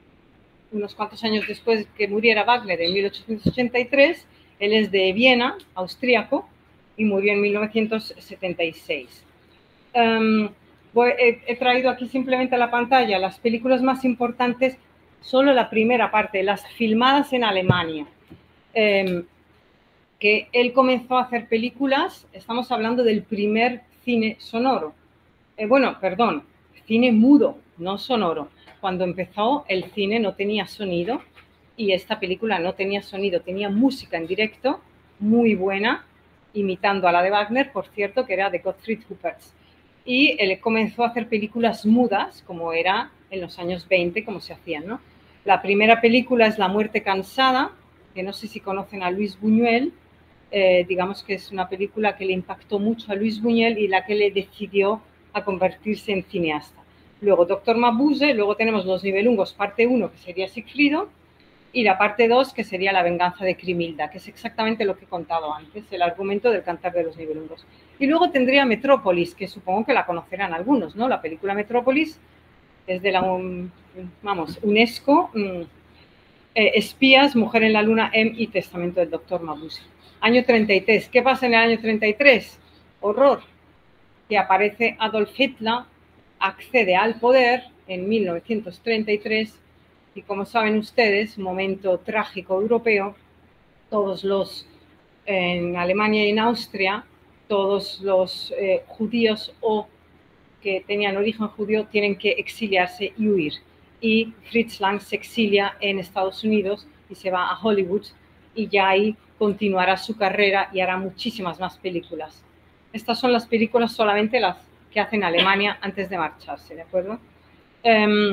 unos cuantos años después que muriera Wagner, en mil ochocientos ochenta y tres, él es de Viena, austríaco, y murió en mil novecientos setenta y seis. Um, voy, he, he traído aquí simplemente a la pantalla las películas más importantes, solo la primera parte, las filmadas en Alemania. Eh, que él comenzó a hacer películas, estamos hablando del primer cine sonoro. Eh, bueno, perdón, cine mudo, no sonoro. Cuando empezó, el cine no tenía sonido y esta película no tenía sonido, tenía música en directo muy buena, imitando a la de Wagner, por cierto, que era de Gottfried Huppertz. Y él comenzó a hacer películas mudas, como era en los años veinte, como se hacían, ¿no? La primera película es La muerte cansada, que no sé si conocen a Luis Buñuel, eh, digamos que es una película que le impactó mucho a Luis Buñuel y la que le decidió a convertirse en cineasta. Luego Doctor Mabuse, luego tenemos Los Nibelungos, parte uno, que sería Sigfrido, y la parte dos, que sería La venganza de Crimilda, que es exactamente lo que he contado antes, el argumento del Cantar de los Nibelungos. Y luego tendría Metrópolis, que supongo que la conocerán algunos, ¿no? La película Metrópolis es de la, um, vamos, UNESCO, um, eh, Espías, Mujer en la Luna, M y Testamento del Doctor Mabuse. Año treinta y tres. ¿Qué pasa en el año treinta y tres? Horror. Que aparece Adolf Hitler, accede al poder en mil novecientos treinta y tres y, como saben ustedes, momento trágico europeo, todos los, en Alemania y en Austria, todos los eh, judíos o que tenían origen judío tienen que exiliarse y huir. Y Fritz Lang se exilia en Estados Unidos y se va a Hollywood y ya ahí continuará su carrera y hará muchísimas más películas. Estas son las películas solamente las que hace en Alemania antes de marcharse, ¿de acuerdo? Um,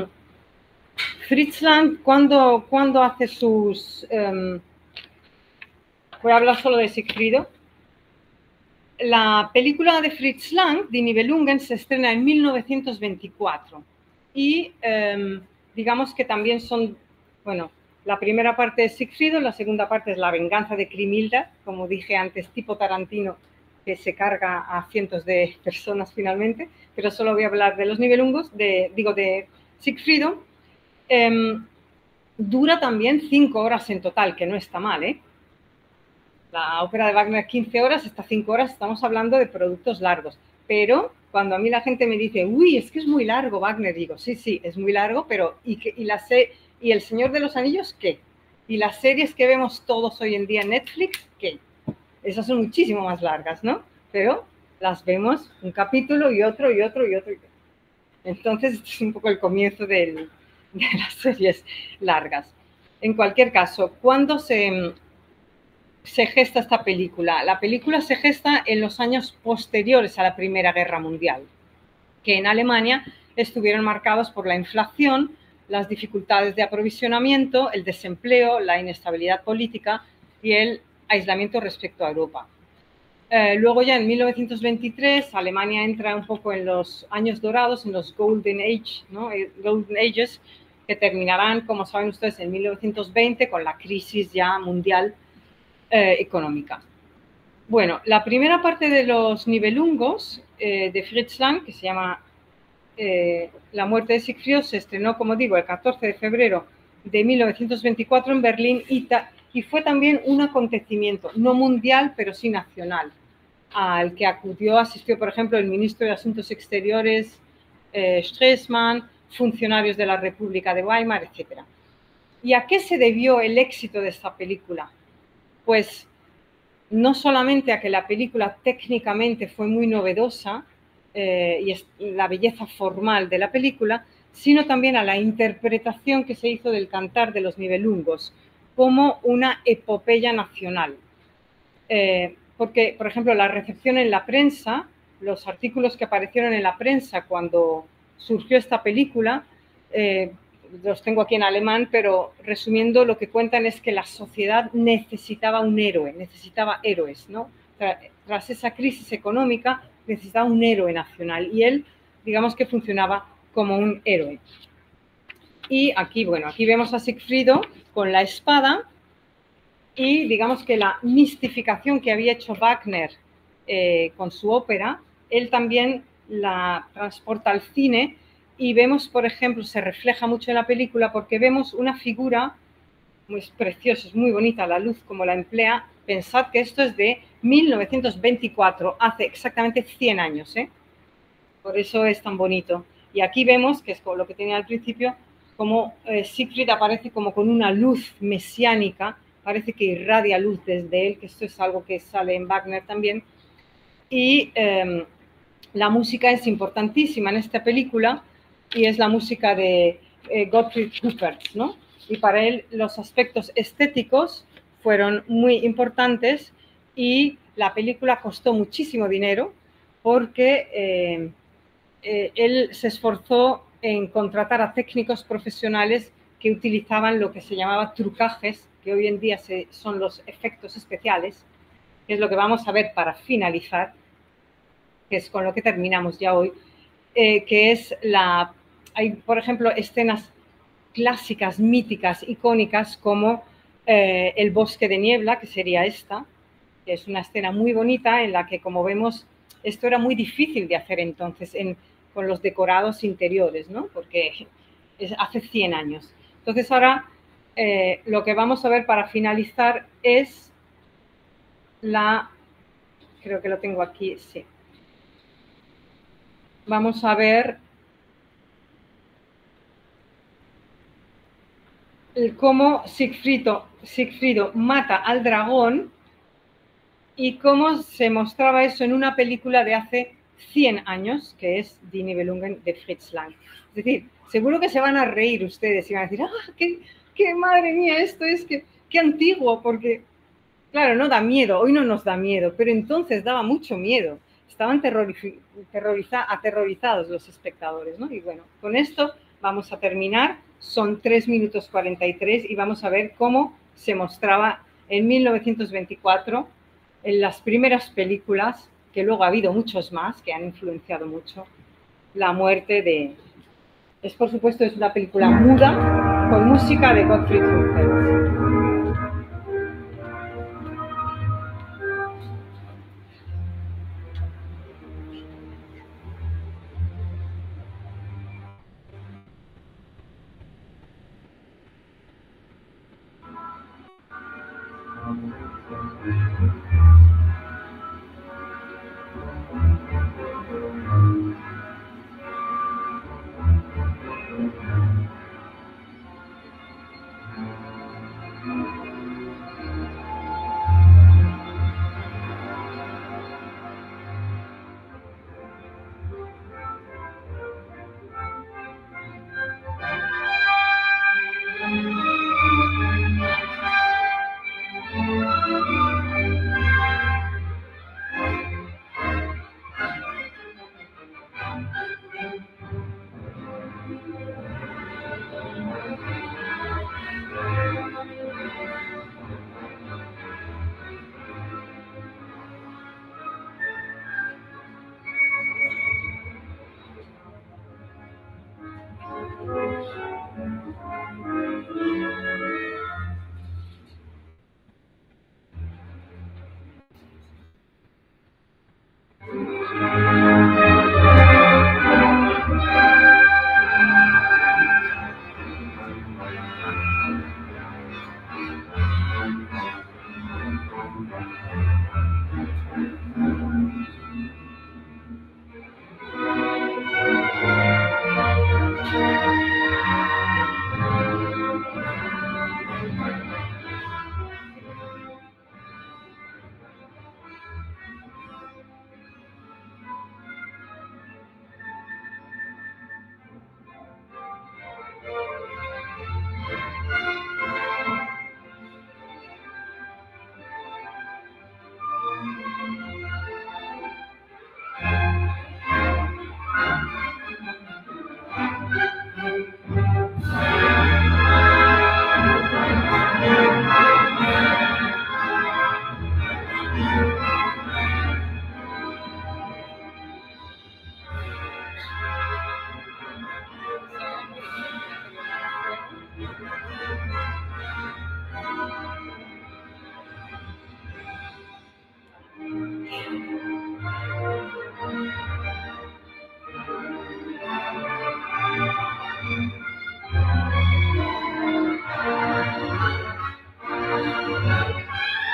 Fritz Lang, ¿cuándo, ¿cuándo hace sus... Um, voy a hablar solo de Sigfrido. La película de Fritz Lang, Die Nibelungen, se estrena en mil novecientos veinticuatro y um, digamos que también son, bueno, la primera parte es Sigfrido, la segunda parte es La venganza de Crimilda, como dije antes, tipo Tarantino, que se carga a cientos de personas finalmente, pero solo voy a hablar de los Nibelungos, de, digo, de Sigfrido. Um, dura también cinco horas en total, que no está mal, ¿eh? La ópera de Wagner, quince horas, hasta cinco horas, estamos hablando de productos largos. Pero cuando a mí la gente me dice, uy, es que es muy largo Wagner, digo, sí, sí, es muy largo, pero ¿y, qué, y, la se ¿y El Señor de los Anillos qué? ¿Y las series que vemos todos hoy en día en Netflix qué? Esas son muchísimo más largas, ¿no? Pero las vemos un capítulo y otro y otro y otro. Y otro. Entonces, este es un poco el comienzo del, de las series largas. En cualquier caso, ¿cuándo se... se gesta esta película? La película se gesta en los años posteriores a la Primera Guerra Mundial, que en Alemania estuvieron marcados por la inflación, las dificultades de aprovisionamiento, el desempleo, la inestabilidad política y el aislamiento respecto a Europa. Eh, luego ya en mil novecientos veintitrés Alemania entra un poco en los años dorados, en los Golden Age, ¿no? Golden Ages, que terminarán, como saben ustedes, en mil novecientos veinte con la crisis ya mundial Eh, económica. Bueno, la primera parte de los Nibelungos eh, de Fritz Lang, que se llama eh, La muerte de Sigfrido, se estrenó, como digo, el catorce de febrero de mil novecientos veinticuatro en Berlín y, y fue también un acontecimiento, no mundial, pero sí nacional, al que acudió, asistió, por ejemplo, el ministro de Asuntos Exteriores, eh, Stresemann, funcionarios de la República de Weimar, etcétera. ¿Y a qué se debió el éxito de esta película? Pues no solamente a que la película técnicamente fue muy novedosa eh, y es la belleza formal de la película, sino también a la interpretación que se hizo del Cantar de los Nibelungos como una epopeya nacional. Eh, porque, por ejemplo, la recepción en la prensa, los artículos que aparecieron en la prensa cuando surgió esta película, eh, los tengo aquí en alemán, pero resumiendo lo que cuentan es que la sociedad necesitaba un héroe, necesitaba héroes, ¿no? Tras esa crisis económica necesitaba un héroe nacional y él, digamos que funcionaba como un héroe. Y aquí, bueno, aquí vemos a Sigfrido con la espada y digamos que la mistificación que había hecho Wagner eh, con su ópera, él también la transporta al cine y vemos, por ejemplo, se refleja mucho en la película porque vemos una figura muy preciosa, es muy bonita la luz como la emplea. Pensad que esto es de mil novecientos veinticuatro, hace exactamente cien años, ¿eh? Por eso es tan bonito. Y aquí vemos, que es lo que tenía al principio, como eh, Siegfried aparece como con una luz mesiánica, parece que irradia luz desde él, que esto es algo que sale en Wagner también. Y eh, la música es importantísima en esta película y es la música de eh, Gottfried Huppert, ¿no? Y para él los aspectos estéticos fueron muy importantes y la película costó muchísimo dinero porque eh, eh, él se esforzó en contratar a técnicos profesionales que utilizaban lo que se llamaba trucajes, que hoy en día se, son los efectos especiales, que es lo que vamos a ver para finalizar, que es con lo que terminamos ya hoy, eh, que es la... Hay, por ejemplo, escenas clásicas, míticas, icónicas, como eh, El bosque de niebla, que sería esta, que es una escena muy bonita en la que, como vemos, esto era muy difícil de hacer entonces en, con los decorados interiores, ¿no? Porque es hace cien años. Entonces ahora eh, lo que vamos a ver para finalizar es la... Creo que lo tengo aquí, sí. Vamos a ver cómo Sigfrido, Sigfrido mata al dragón y cómo se mostraba eso en una película de hace cien años, que es Die Nibelungen de Fritz Lang. Es decir, seguro que se van a reír ustedes y van a decir, ¡ah, qué, qué madre mía, esto es que, qué antiguo! Porque, claro, no da miedo, hoy no nos da miedo, pero entonces daba mucho miedo. Estaban terroriza aterrorizados los espectadores, ¿no? Y bueno, con esto vamos a terminar. Son tres minutos cuarenta y tres y vamos a ver cómo se mostraba en mil novecientos veinticuatro en las primeras películas, que luego ha habido muchos más que han influenciado mucho, la muerte de... Es, por supuesto, es una película muda con música de Gottfried Huppert.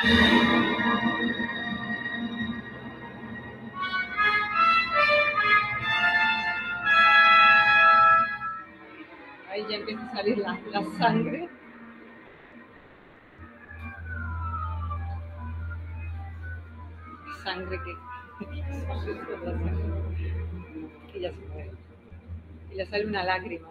Ahí ya empieza a salir la, la sangre. Sangre que... Y ya se muere. Y le sale una lágrima.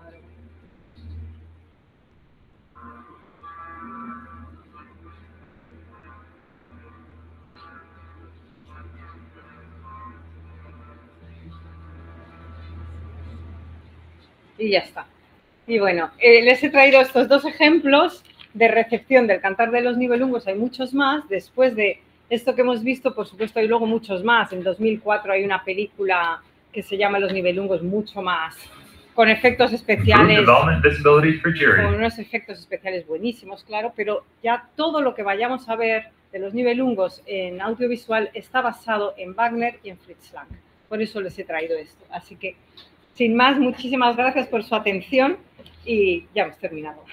Y ya está. Y bueno, eh, les he traído estos dos ejemplos de recepción del Cantar de los Nibelungos. Hay muchos más. Después de esto que hemos visto, por supuesto, hay luego muchos más. En dos mil cuatro hay una película que se llama Los Nibelungos, mucho más, con efectos especiales, con unos efectos especiales buenísimos, claro, pero ya todo lo que vayamos a ver de los Nibelungos en audiovisual está basado en Wagner y en Fritz Lang. Por eso les he traído esto. Así que, sin más, muchísimas gracias por su atención y ya hemos terminado.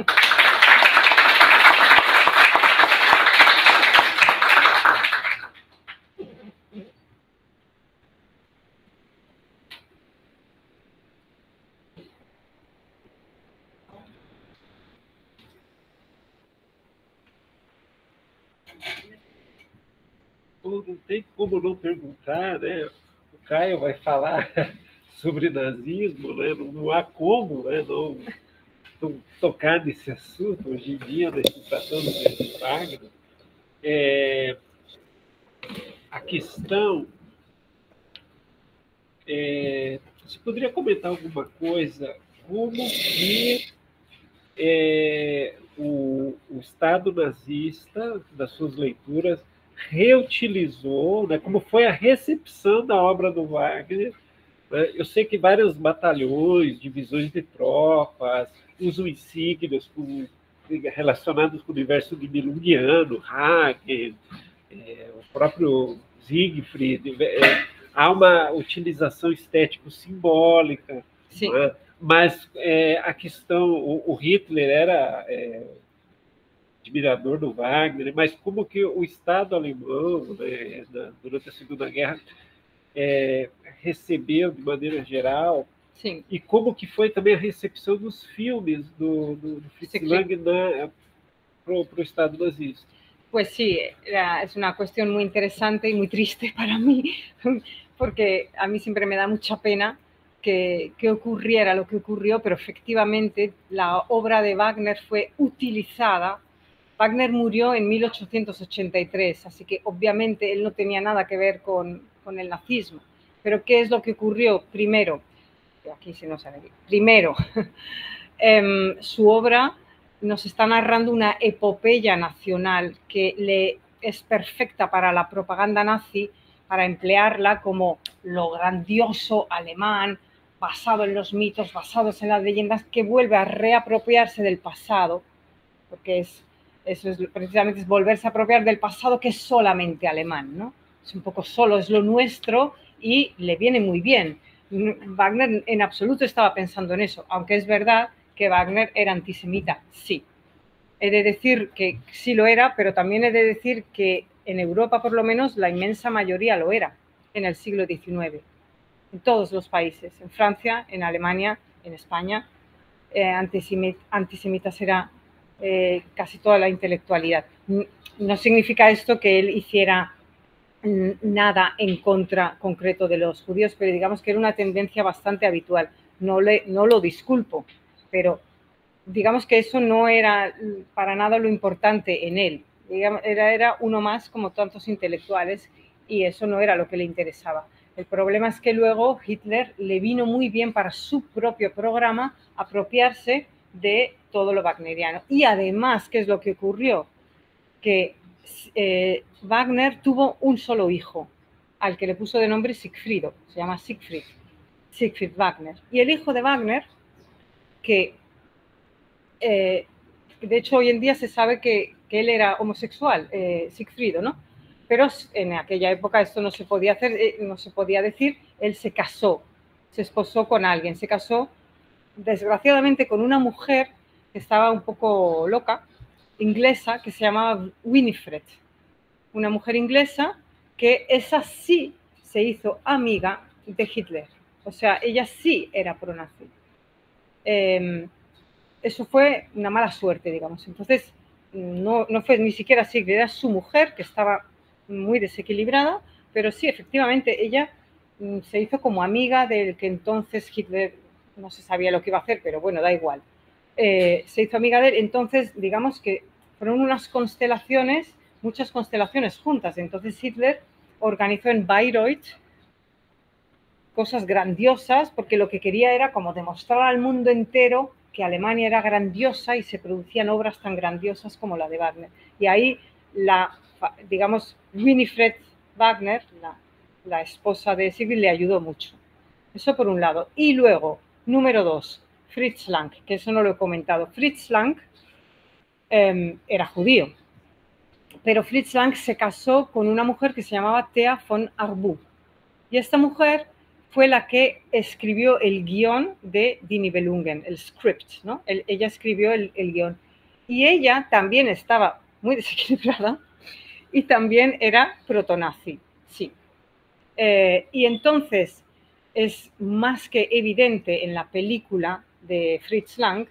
Não tem como não perguntar, né? O Caio vai falar sobre nazismo, né? Não, não há como, né? não, não tocar nesse assunto hoje em dia, né? Tratando de Wagner. É, a questão, é, você poderia comentar alguma coisa como que é, o, o Estado nazista, das suas leituras, reutilizou, né, como foi a recepção da obra do Wagner. Né? Eu sei que vários batalhões, divisões de tropas, usam insígnias com, relacionados com o universo nibelungiano, Hagen, é, o próprio Siegfried. É, há uma utilização estético-simbólica, né? Mas é, a questão, o, o Hitler era... É, admirador do Wagner, mas como que o Estado alemão, né, durante a Segunda Guerra, é, recebeu de maneira geral, Sim. E como que foi também a recepção dos filmes do, do, do Fritz Lang para o Estado nazista. Pues sí, es una cuestión muy interesante y muy triste para mí, porque a mí siempre me da mucha pena que, que ocurriera lo que ocurrió, pero efectivamente la obra de Wagner fue utilizada. Wagner murió en mil ochocientos ochenta y tres, así que obviamente él no tenía nada que ver con, con el nazismo. Pero ¿qué es lo que ocurrió? Primero, aquí se nos sale, primero, eh, su obra nos está narrando una epopeya nacional que le es perfecta para la propaganda nazi, para emplearla como lo grandioso alemán, basado en los mitos, basados en las leyendas, que vuelve a reapropiarse del pasado, porque es, eso es precisamente es volverse a apropiar del pasado que es solamente alemán, ¿no? Es un poco solo, es lo nuestro y le viene muy bien. Wagner en absoluto estaba pensando en eso, aunque es verdad que Wagner era antisemita, sí. He de decir que sí lo era, pero también he de decir que en Europa, por lo menos, la inmensa mayoría lo era en el siglo diecinueve. En todos los países, en Francia, en Alemania, en España, eh, antisemit, antisemitas era eh, casi toda la intelectualidad. No significa esto que él hiciera nada en contra concreto de los judíos, pero digamos que era una tendencia bastante habitual. No, le, no lo disculpo, pero digamos que eso no era para nada lo importante en él. Digamos, era, era uno más como tantos intelectuales y eso no era lo que le interesaba. El problema es que luego Hitler le vino muy bien para su propio programa apropiarse de todo lo wagneriano. Y además, ¿qué es lo que ocurrió? Que eh, Wagner tuvo un solo hijo, al que le puso de nombre Sigfrido, se llama Siegfried, Siegfried Wagner. Y el hijo de Wagner, que eh, de hecho hoy en día se sabe que, que él era homosexual, eh, Sigfrido, ¿no? Pero en aquella época esto no se podía hacer, eh, no se podía decir. Él se casó, se esposó con alguien, se casó desgraciadamente con una mujer que estaba un poco loca, inglesa, que se llamaba Winifred. una mujer inglesa, que esa sí se hizo amiga de Hitler. O sea, ella sí era pro-nazi. Eh, eso fue una mala suerte, digamos. Entonces, no, no fue ni siquiera Sigrid, era su mujer, que estaba muy desequilibrada, pero sí, efectivamente, ella mm, se hizo como amiga del que entonces Hitler no se sabía lo que iba a hacer, pero bueno, da igual. Eh, se hizo amiga de él, entonces, digamos que fueron unas constelaciones, muchas constelaciones juntas. Entonces Hitler organizó en Bayreuth cosas grandiosas, porque lo que quería era como demostrar al mundo entero que Alemania era grandiosa y se producían obras tan grandiosas como la de Wagner. Y ahí, la, digamos, Winifred Wagner, la, la esposa de Sigrid, le ayudó mucho. Eso por un lado. Y luego, número dos, Fritz Lang, que eso no lo he comentado. Fritz Lang eh, era judío, pero Fritz Lang se casó con una mujer que se llamaba Thea von Arbu. Y esta mujer fue la que escribió el guión de Die Nibelungen, el script, ¿no? El, ella escribió el, el guión. Y ella también estaba muy desequilibrada y también era protonazi, sí. Eh, y entonces es más que evidente en la película de Fritz Lang,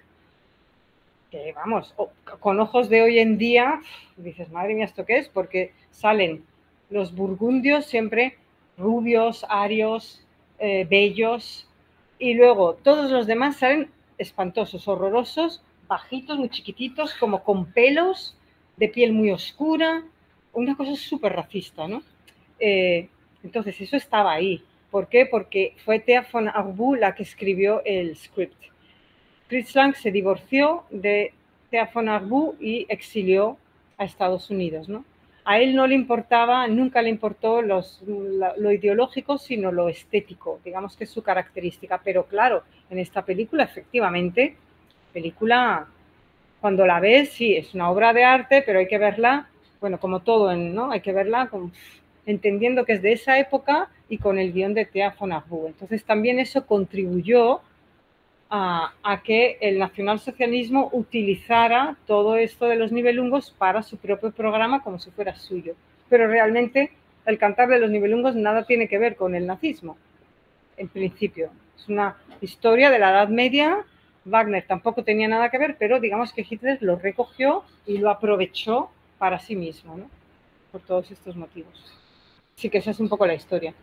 que vamos, con ojos de hoy en día, dices, madre mía, ¿esto qué es? Porque salen los burgundios siempre rubios, arios, eh, bellos, y luego todos los demás salen espantosos, horrorosos, bajitos, muy chiquititos, como con pelos, de piel muy oscura, una cosa súper racista, ¿no? Eh, entonces, eso estaba ahí. ¿Por qué? Porque fue Thea von Arbu la que escribió el script. Fritz Lang se divorció de Thea von Arbu y exilió a Estados Unidos, ¿no? A él no le importaba, nunca le importó los, lo, lo ideológico, sino lo estético, digamos que es su característica. Pero claro, en esta película, efectivamente, película, cuando la ves, sí, es una obra de arte, pero hay que verla, bueno, como todo, ¿no? Hay que verla con, entendiendo que es de esa época y con el guión de Thea von Arbu. Entonces también eso contribuyó A, a que el nacionalsocialismo utilizara todo esto de los Nibelungos para su propio programa como si fuera suyo. Pero realmente el cantar de los Nibelungos nada tiene que ver con el nazismo, en principio. Es una historia de la Edad Media. Wagner tampoco tenía nada que ver, pero digamos que Hitler lo recogió y lo aprovechó para sí mismo, ¿no? Por todos estos motivos. Así que esa es un poco la historia.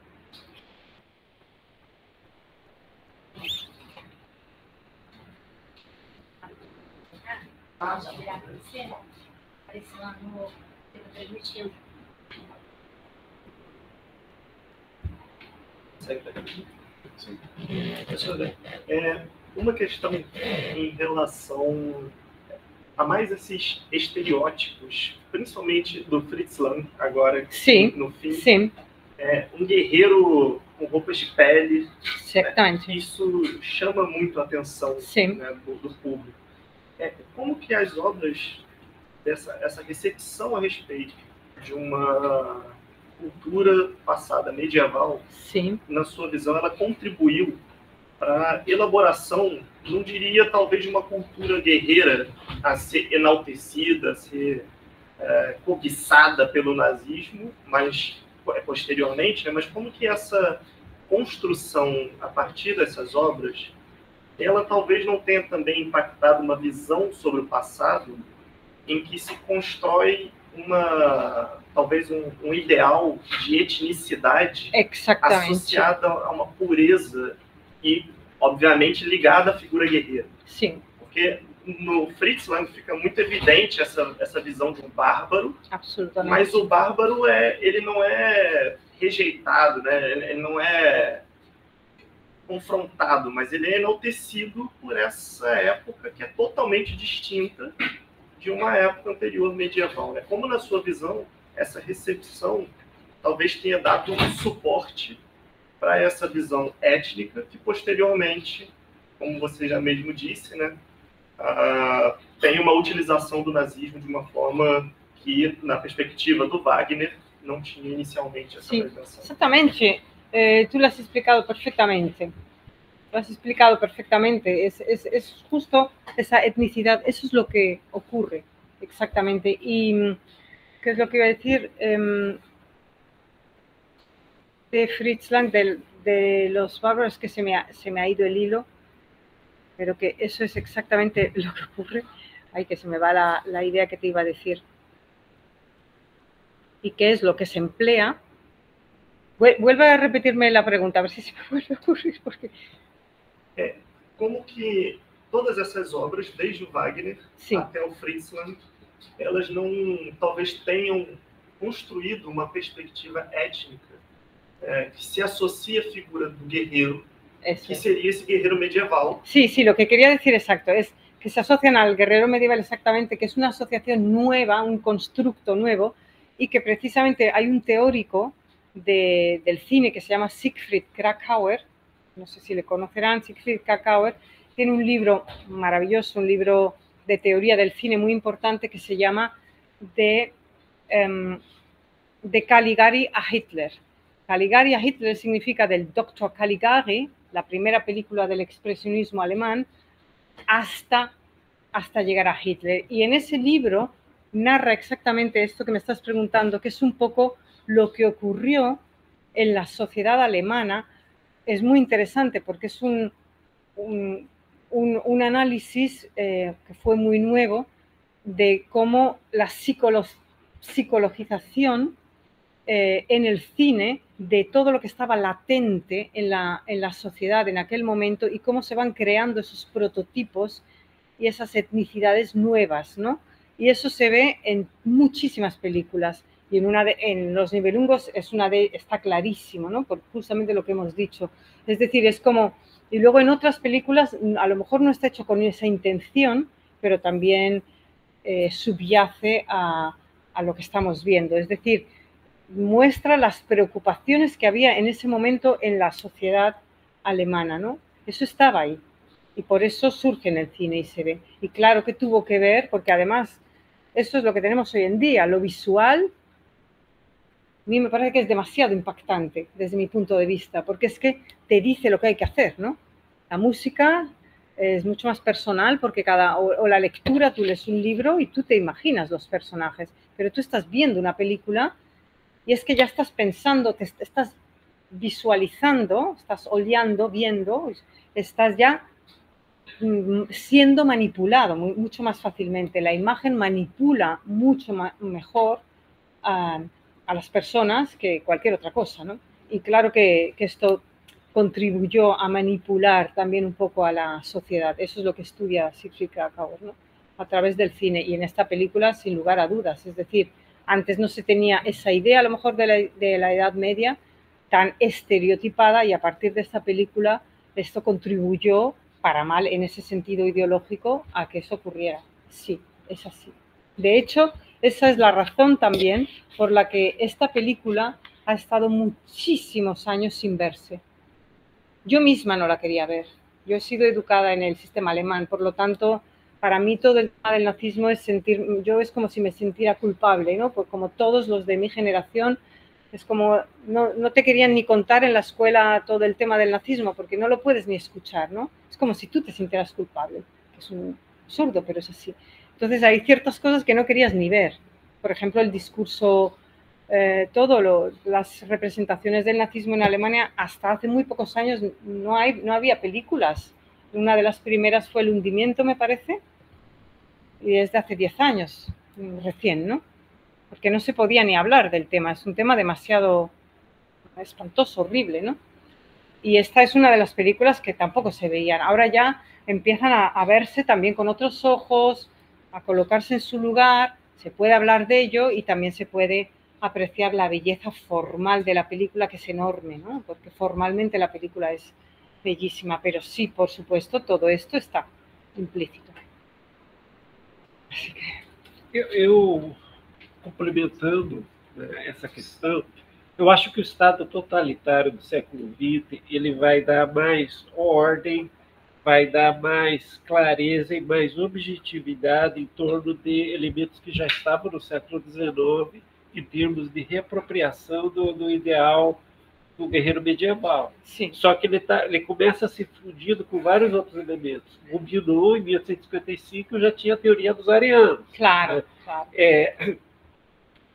É, uma questão em relação a mais esses estereótipos, principalmente do Fritz Lang, agora sim, no fim, sim. É, um guerreiro com roupas de pele, né? Isso chama muito a atenção, né, do, do público. É, como que as obras, dessa essa recepção a respeito de uma cultura passada medieval, Sim. na sua visão, ela contribuiu para a elaboração, não diria talvez de uma cultura guerreira a ser enaltecida, a ser é, cobiçada pelo nazismo, mas posteriormente, né, mas como que essa construção a partir dessas obras, ela talvez não tenha também impactado uma visão sobre o passado em que se constrói uma, talvez um, um ideal de etnicidade Exatamente. associada a uma pureza e, obviamente, ligada à figura guerreira. Sim. Porque no Fritz Lang fica muito evidente essa, essa visão de um bárbaro, absolutamente, mas o bárbaro é, ele não é rejeitado, né? Ele não é confrontado, mas ele é enaltecido por essa época que é totalmente distinta de uma época anterior medieval, né? Como, na sua visão, essa recepção talvez tenha dado um suporte para essa visão étnica que, posteriormente, como você já mesmo disse, né, uh, tem uma utilização do nazismo de uma forma que, na perspectiva do Wagner, não tinha inicialmente essa sí, pretensão. Exactamente. Eh, tú lo has explicado perfectamente. Lo has explicado perfectamente. Es, es, es justo esa etnicidad, eso es lo que ocurre exactamente. Y ¿Qué es lo que iba a decir? Eh, de Fritz Lang, de, de los bárbaros, que se me, ha, se me ha ido el hilo, pero que eso es exactamente lo que ocurre. Ay, que se me va la, la idea que te iba a decir. ¿Y qué es lo que se emplea? Vuelve a repetirme la pregunta, a ver si se me vuelve a ocurrir. Porque... É, como que todas essas obras, desde o Wagner Sim. até o Fritz Lang, elas não, talvez tenham construído uma perspectiva étnica é, que se associa à figura do guerreiro, Eso. que sería ese guerrero medieval. Sí, sí, lo que quería decir exacto es que se asocian al guerrero medieval exactamente, que es una asociación nueva, un constructo nuevo, y que precisamente hay un teórico de, del cine que se llama Siegfried Kracauer, no sé si le conocerán. Siegfried Kracauer tiene un libro maravilloso, un libro de teoría del cine muy importante que se llama De, um, de Caligari a Hitler. Caligari a Hitler significa del doctor Caligari, la primera película del expresionismo alemán, hasta, hasta llegar a Hitler. Y en ese libro narra exactamente esto que me estás preguntando, que es un poco lo que ocurrió en la sociedad alemana. Es muy interesante porque es un, un, un, un análisis eh, que fue muy nuevo de cómo la psicolo psicologización eh, en el cine de todo lo que estaba latente en la, en la sociedad en aquel momento y cómo se van creando esos prototipos y esas etnicidades nuevas, ¿no? Y eso se ve en muchísimas películas. Y en, una de, en Los Nibelungos es una de, está clarísimo, ¿no? Por justamente lo que hemos dicho. Es decir, es como... Y luego en otras películas, a lo mejor no está hecho con esa intención, pero también eh, subyace a, a lo que estamos viendo. Es decir, muestra las preocupaciones que había en ese momento en la sociedad alemana, ¿no? Eso estaba ahí. Y por eso surge en el cine y se ve. Y claro que tuvo que ver, porque además esto es lo que tenemos hoy en día, lo visual. A mí me parece que es demasiado impactante desde mi punto de vista, porque es que te dice lo que hay que hacer, ¿no? La música es mucho más personal porque cada, o, o la lectura, tú lees un libro y tú te imaginas los personajes, pero tú estás viendo una película y es que ya estás pensando, te estás visualizando, estás oleando, viendo, estás ya siendo manipulado muy, mucho más fácilmente. La imagen manipula mucho más, mejor a, a las personas que cualquier otra cosa, ¿no? Y claro que, que esto contribuyó a manipular también un poco a la sociedad. Eso es lo que estudia Siegfried Kracauer, ¿no? A través del cine. Y en esta película, sin lugar a dudas. Es decir, antes no se tenía esa idea, a lo mejor, de la, de la Edad Media tan estereotipada, y a partir de esta película esto contribuyó para mal en ese sentido ideológico a que eso ocurriera. Sí, es así. De hecho, esa es la razón también por la que esta película ha estado muchísimos años sin verse. Yo misma no la quería ver. Yo he sido educada en el sistema alemán, por lo tanto, para mí todo el tema del nazismo es sentir, yo es como si me sintiera culpable, ¿no? Porque como todos los de mi generación, es como, no, no te querían ni contar en la escuela todo el tema del nazismo, porque no lo puedes ni escuchar, ¿no? Es como si tú te sintieras culpable, que es un absurdo, pero es así. Entonces hay ciertas cosas que no querías ni ver. Por ejemplo, el discurso, eh, todo lo, las representaciones del nazismo en Alemania, hasta hace muy pocos años no, hay, no había películas. Una de las primeras fue El hundimiento, me parece, y desde hace diez años, recién, ¿no? Porque no se podía ni hablar del tema, es un tema demasiado espantoso, horrible, ¿no? Y esta es una de las películas que tampoco se veían. Ahora ya empiezan a, a verse también con otros ojos, a colocarse en su lugar, se puede hablar de ello y también se puede apreciar la belleza formal de la película, que es enorme, ¿no? Porque formalmente la película es bellísima, pero sí, por supuesto, todo esto está implícito. Así que... Eu, eu complementando, né, essa questão, eu acho que o Estado totalitário do século vinte ele vai dar mais ordem, vai dar mais clareza e mais objetividade em torno de elementos que já estavam no século dezenove, em termos de reapropriação do, do ideal do guerreiro medieval. Sim. Só que ele, tá, ele começa a se fundindo com vários outros elementos. Gobineau, em mil oitocentos e cinquenta e cinco, já tinha a teoria dos arianos. Claro, né? claro. É,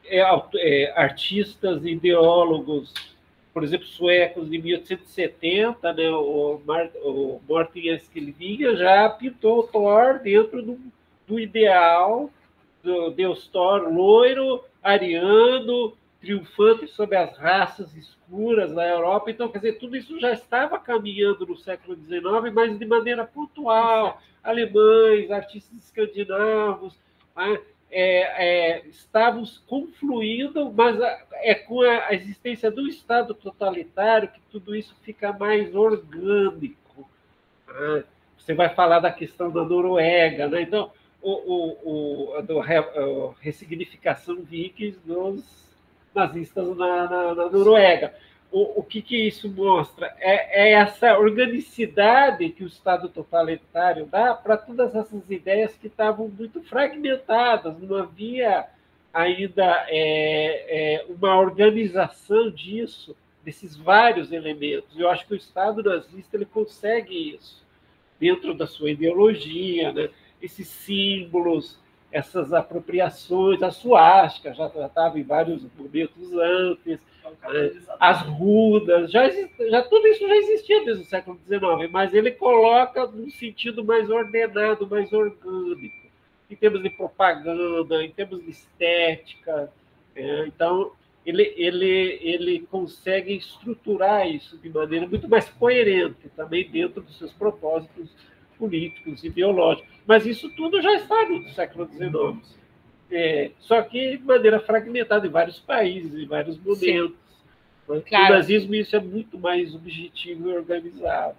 é, é, artistas, ideólogos, por exemplo, suecos de mil oitocentos e setenta, né, o, Mar, o Morten Eskelvinha já pintou o Thor dentro do, do ideal do Deus Thor loiro, ariano, triunfante sobre as raças escuras na Europa. Então, quer dizer, tudo isso já estava caminhando no século dezenove, mas de maneira pontual. Alemães, artistas escandinavos, né, é, é, estavam confluindo, mas é com a existência do Estado totalitário que tudo isso fica mais orgânico. Né? Você vai falar da questão da Noruega, né? Então, o, o, o, do, a ressignificação vikings dos nazistas na, na, na Noruega. O, o que, que isso mostra? É, é essa organicidade que o Estado totalitário dá para todas essas ideias que estavam muito fragmentadas, não havia ainda é, é, uma organização disso, desses vários elementos. Eu acho que o Estado nazista ele consegue isso, dentro da sua ideologia, né? Esses símbolos, essas apropriações, a suástica já estava em vários momentos antes, né? As rudas, já, já, tudo isso já existia desde o século dezenove, mas ele coloca num sentido mais ordenado, mais orgânico, em termos de propaganda, em termos de estética. Né? Então, ele, ele, ele consegue estruturar isso de maneira muito mais coerente, também dentro dos seus propósitos políticos, ideológicos. Mas isso tudo já está no século dezenove. É, só que de maneira fragmentada em vários países, em vários momentos. Né? Claro. No nazismo isso é muito mais objetivo e organizado.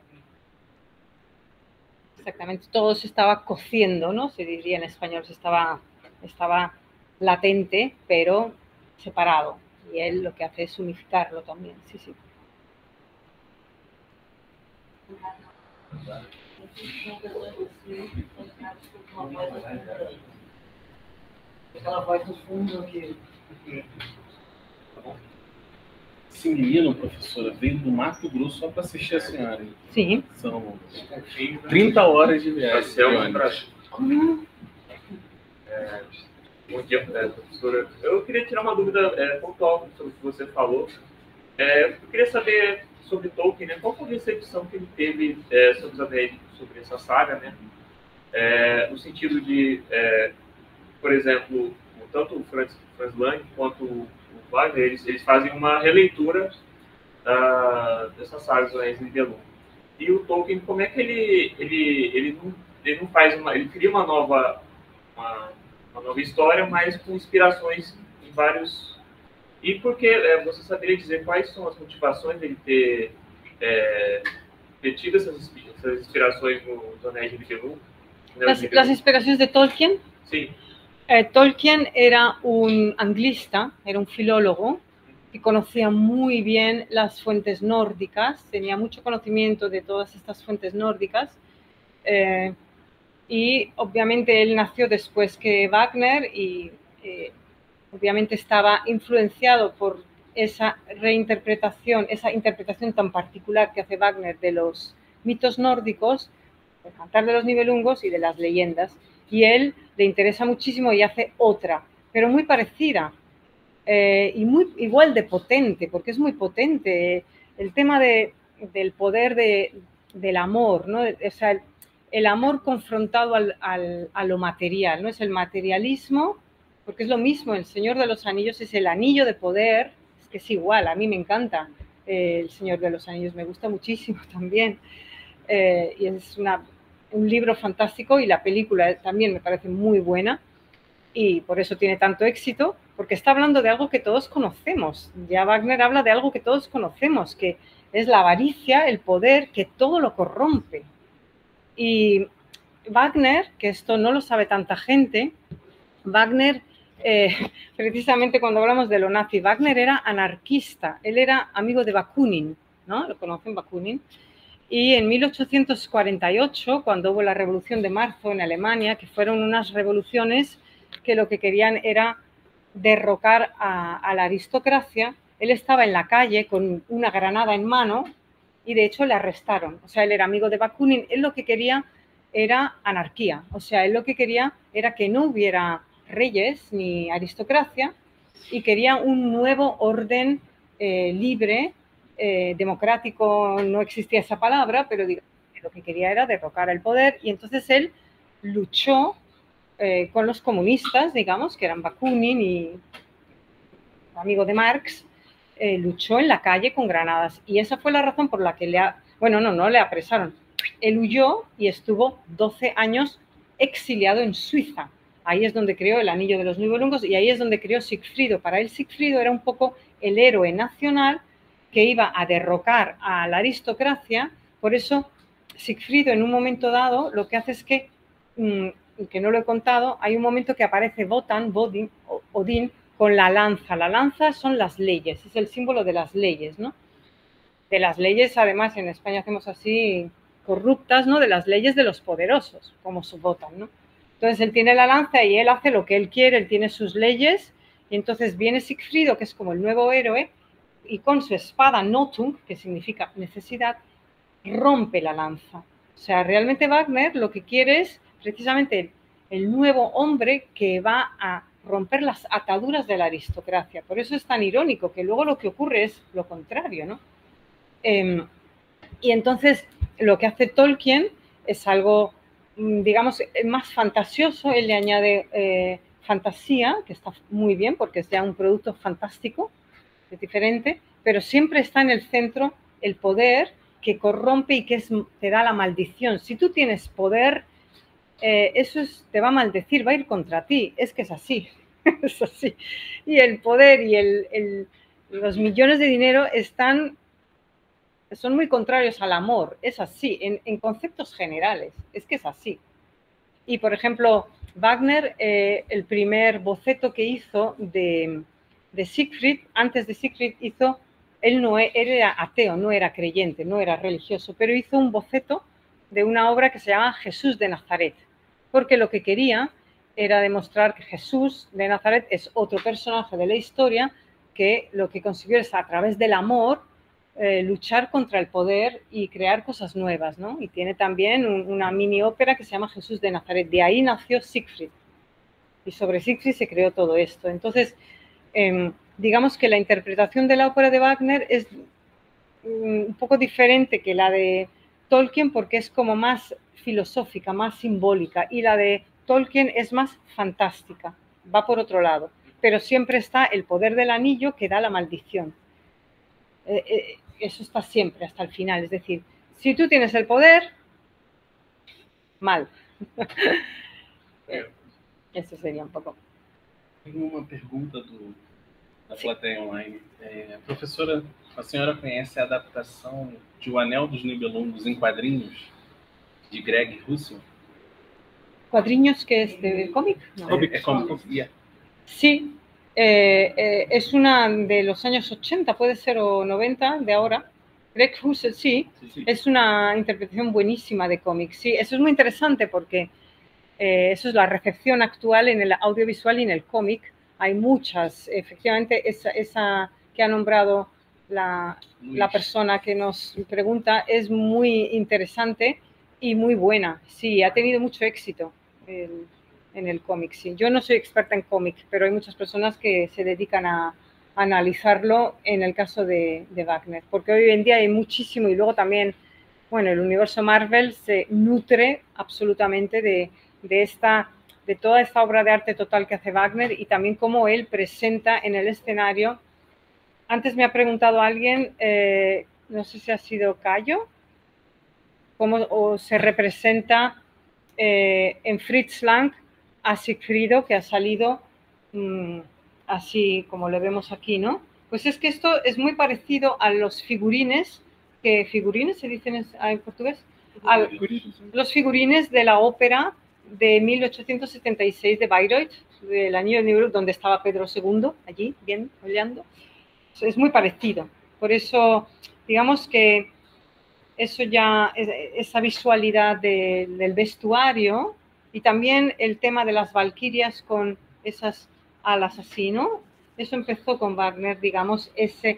Exactamente, todo se estaba cociendo, ¿no? Se diría en español, se estaba, estaba latente, pero separado. Y él lo que hace es unificarlo también, sí, sí. Aquela voz no fundo aqui. Esse menino, professora, veio do Mato Grosso só para assistir a senhora. Sim. São trinta horas de viagem. Uhum. É, bom dia, professora. Eu queria tirar uma dúvida é, pontual sobre o que você falou. É, eu queria saber sobre Tolkien, né? Qual foi a recepção que ele teve é, sobre os Anéis, sobre essa saga, né? É, no sentido de, é, por exemplo, tanto o Franz, Franz Lang quanto o Wagner, eles, eles fazem uma releitura da, dessas sagas do Anéis de Nibelung. E o Tolkien, como é que ele ele ele não, ele não faz uma, ele cria uma nova uma, uma nova história, mas com inspirações em vários. E porque é, você saberia dizer quais são as motivações dele ter, é, ter tido essas, essas inspirações no Anéis de Nibelung? Las, las inspiraciones de Tolkien. Sí. Eh, Tolkien era un anglista, era un filólogo que conocía muy bien las fuentes nórdicas, tenía mucho conocimiento de todas estas fuentes nórdicas eh, y obviamente él nació después que Wagner y eh, obviamente estaba influenciado por esa reinterpretación, esa interpretación tan particular que hace Wagner de los mitos nórdicos, el Cantar de los Nibelungos y de las leyendas, y él le interesa muchísimo y hace otra, pero muy parecida eh, y muy igual de potente, porque es muy potente el tema de, del poder de, del amor, ¿no? O sea, el, el amor confrontado al, al, a lo material, ¿no? Es el materialismo, porque es lo mismo, el Señor de los Anillos es el anillo de poder, es que es igual, a mí me encanta eh, el Señor de los Anillos, me gusta muchísimo también, eh, y es una... un libro fantástico y la película también me parece muy buena y por eso tiene tanto éxito, porque está hablando de algo que todos conocemos. Ya Wagner habla de algo que todos conocemos, que es la avaricia, el poder, que todo lo corrompe. Y Wagner, que esto no lo sabe tanta gente, Wagner, eh, precisamente cuando hablamos de lo nazi, Wagner era anarquista, él era amigo de Bakunin, ¿no? ¿Lo conocen, Bakunin? Y en mil ochocientos cuarenta y ocho, cuando hubo la Revolución de Marzo en Alemania, que fueron unas revoluciones que lo que querían era derrocar a, a la aristocracia, él estaba en la calle con una granada en mano y de hecho le arrestaron. O sea, él era amigo de Bakunin, él lo que quería era anarquía, o sea, él lo que quería era que no hubiera reyes ni aristocracia y quería un nuevo orden eh, libre, eh, democrático, no existía esa palabra, pero digamos que lo que quería era derrocar el poder, y entonces él luchó eh, con los comunistas, digamos, que eran Bakunin y amigo de Marx, eh, luchó en la calle con granadas, y esa fue la razón por la que le, ha, bueno, no, no le apresaron, él huyó y estuvo doce años exiliado en Suiza. Ahí es donde creó el Anillo de los Nibelungos y ahí es donde creó Sigfrido. Para él Sigfrido era un poco el héroe nacional que iba a derrocar a la aristocracia. Por eso Sigfrido en un momento dado lo que hace es que, mmm, que no lo he contado, hay un momento que aparece Wotan, Odin, Odin con la lanza. La lanza son las leyes, es el símbolo de las leyes, ¿no? De las leyes, además en España hacemos así, corruptas, ¿no? De las leyes de los poderosos, como su Wotan, ¿no? Entonces él tiene la lanza y él hace lo que él quiere, él tiene sus leyes, y entonces viene Sigfrido, que es como el nuevo héroe, y con su espada Nothung, que significa necesidad, rompe la lanza. O sea, realmente Wagner lo que quiere es precisamente el, el nuevo hombre que va a romper las ataduras de la aristocracia. Por eso es tan irónico que luego lo que ocurre es lo contrario, ¿no? Eh, y entonces lo que hace Tolkien es algo, digamos, más fantasioso. Él le añade eh, fantasía, que está muy bien porque es ya un producto fantástico, es diferente, pero siempre está en el centro el poder que corrompe y que es, te da la maldición. Si tú tienes poder, eh, eso es, te va a maldecir, va a ir contra ti. Es que es así, es así. Y el poder y el, el, los millones de dinero están, son muy contrarios al amor. Es así, en, en conceptos generales, es que es así. Y, por ejemplo, Wagner, eh, el primer boceto que hizo de, de Siegfried, antes de Siegfried hizo, él no era ateo, no era creyente, no era religioso, pero hizo un boceto de una obra que se llama Jesús de Nazaret, porque lo que quería era demostrar que Jesús de Nazaret es otro personaje de la historia que lo que consiguió es, a través del amor, Eh, luchar contra el poder y crear cosas nuevas, ¿no? Y tiene también un, una mini ópera que se llama Jesús de Nazaret. De ahí nació Siegfried. Y sobre Siegfried se creó todo esto. Entonces, eh, digamos que la interpretación de la ópera de Wagner es um, un poco diferente que la de Tolkien porque es como más filosófica, más simbólica. Y la de Tolkien es más fantástica, va por otro lado. Pero siempre está el poder del anillo que da la maldición. Eh, eh, eso está siempre hasta el final, es decir, si tú tienes el poder, mal. Eso sería un poco. Tenho uma pergunta do, da plateia online. É, professora, a senhora conhece a adaptação de O Anel dos Nibelungos em quadrinhos, de Greg Russell? ¿Cuadriños que es de cómic? No. É, é cómic, yeah. Sí. Eh, eh, es una de los años ochenta, puede ser, o noventa, de ahora. Greg Russell, sí, sí, sí. Es una interpretación buenísima de cómics. Sí, eso es muy interesante porque eh, eso es la recepción actual en el audiovisual y en el cómic. Hay muchas, efectivamente, esa, esa que ha nombrado la, la persona que nos pregunta es muy interesante y muy buena. Sí, ha tenido mucho éxito el, en el cómic, sí. Yo no soy experta en cómic, pero hay muchas personas que se dedican a, a analizarlo en el caso de, de Wagner, porque hoy en día hay muchísimo, y luego también, bueno, el universo Marvel se nutre absolutamente de, de, esta, de toda esta obra de arte total que hace Wagner y también cómo él presenta en el escenario. Antes me ha preguntado alguien, eh, no sé si ha sido Cayo, cómo o se representa eh, en Fritz Lang a Sigfrido, que ha salido mmm, así como lo vemos aquí, ¿no? Pues es que esto es muy parecido a los figurines, que figurines se dicen en, en portugués, a los figurines de la ópera de mil ochocientos setenta y seis de Bayreuth, del Anillo de Nibelung, donde estaba Pedro segundo, allí, bien, oleando. Es muy parecido. Por eso, digamos que eso ya, esa visualidad de, del vestuario, y también el tema de las valquirias con esas alas así, ¿no? Eso empezó con Wagner, digamos, ese,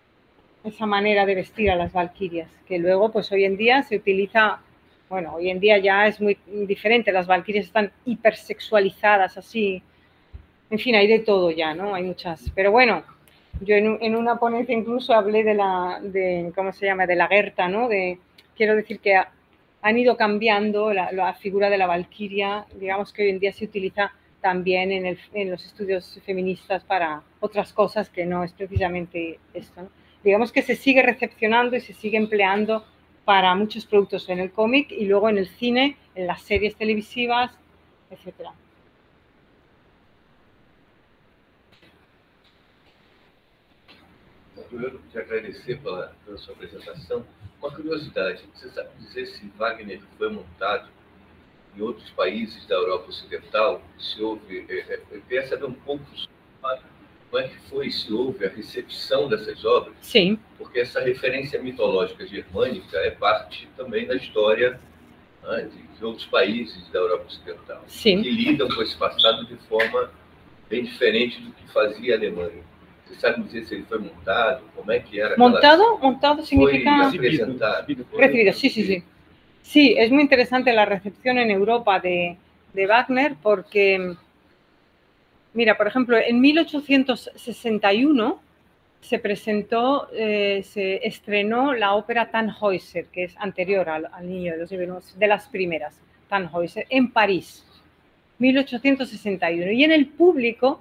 esa manera de vestir a las valquirias, que luego, pues hoy en día se utiliza, bueno, hoy en día ya es muy diferente, las valquirias están hipersexualizadas, así, En fin, hay de todo ya, ¿no? Hay muchas. Pero bueno, yo en, en una ponencia incluso hablé de la, de, ¿cómo se llama? De la Goethe, ¿no? De, quiero decir que ha, han ido cambiando la, la figura de la valquiria, digamos que hoy en día se utiliza también en, el, en los estudios feministas para otras cosas que no es precisamente esto, ¿no? Digamos que se sigue recepcionando y se sigue empleando para muchos productos en el cómic y luego en el cine, en las series televisivas, etcétera. Eu te agradecer pela, pela sua apresentação. Uma curiosidade, você sabe dizer se Wagner foi montado em outros países da Europa Ocidental? Se houve, é, eu queria saber um pouco sobre como é que foi, se houve a recepção dessas obras. Sim. Porque essa referência mitológica germânica é parte também da história, né, de, de outros países da Europa Ocidental. Sim. Que lidam com esse passado de forma bem diferente do que fazia a Alemanha. ¿Você sabe dizer se ele foi montado? Como é que era? Montado, montado significa presentado. Recibido, sí, sí, sí. Sí, es muy interesante la recepción en Europa de, de Wagner porque, mira, por ejemplo, en mil ochocientos sesenta y uno se presentó, eh, se estrenó la ópera Tannhäuser, que es anterior al, al Niño de los Nibelungos, de las primeras, Tannhäuser, en París, mil ochocientos sesenta y uno. Y en el público,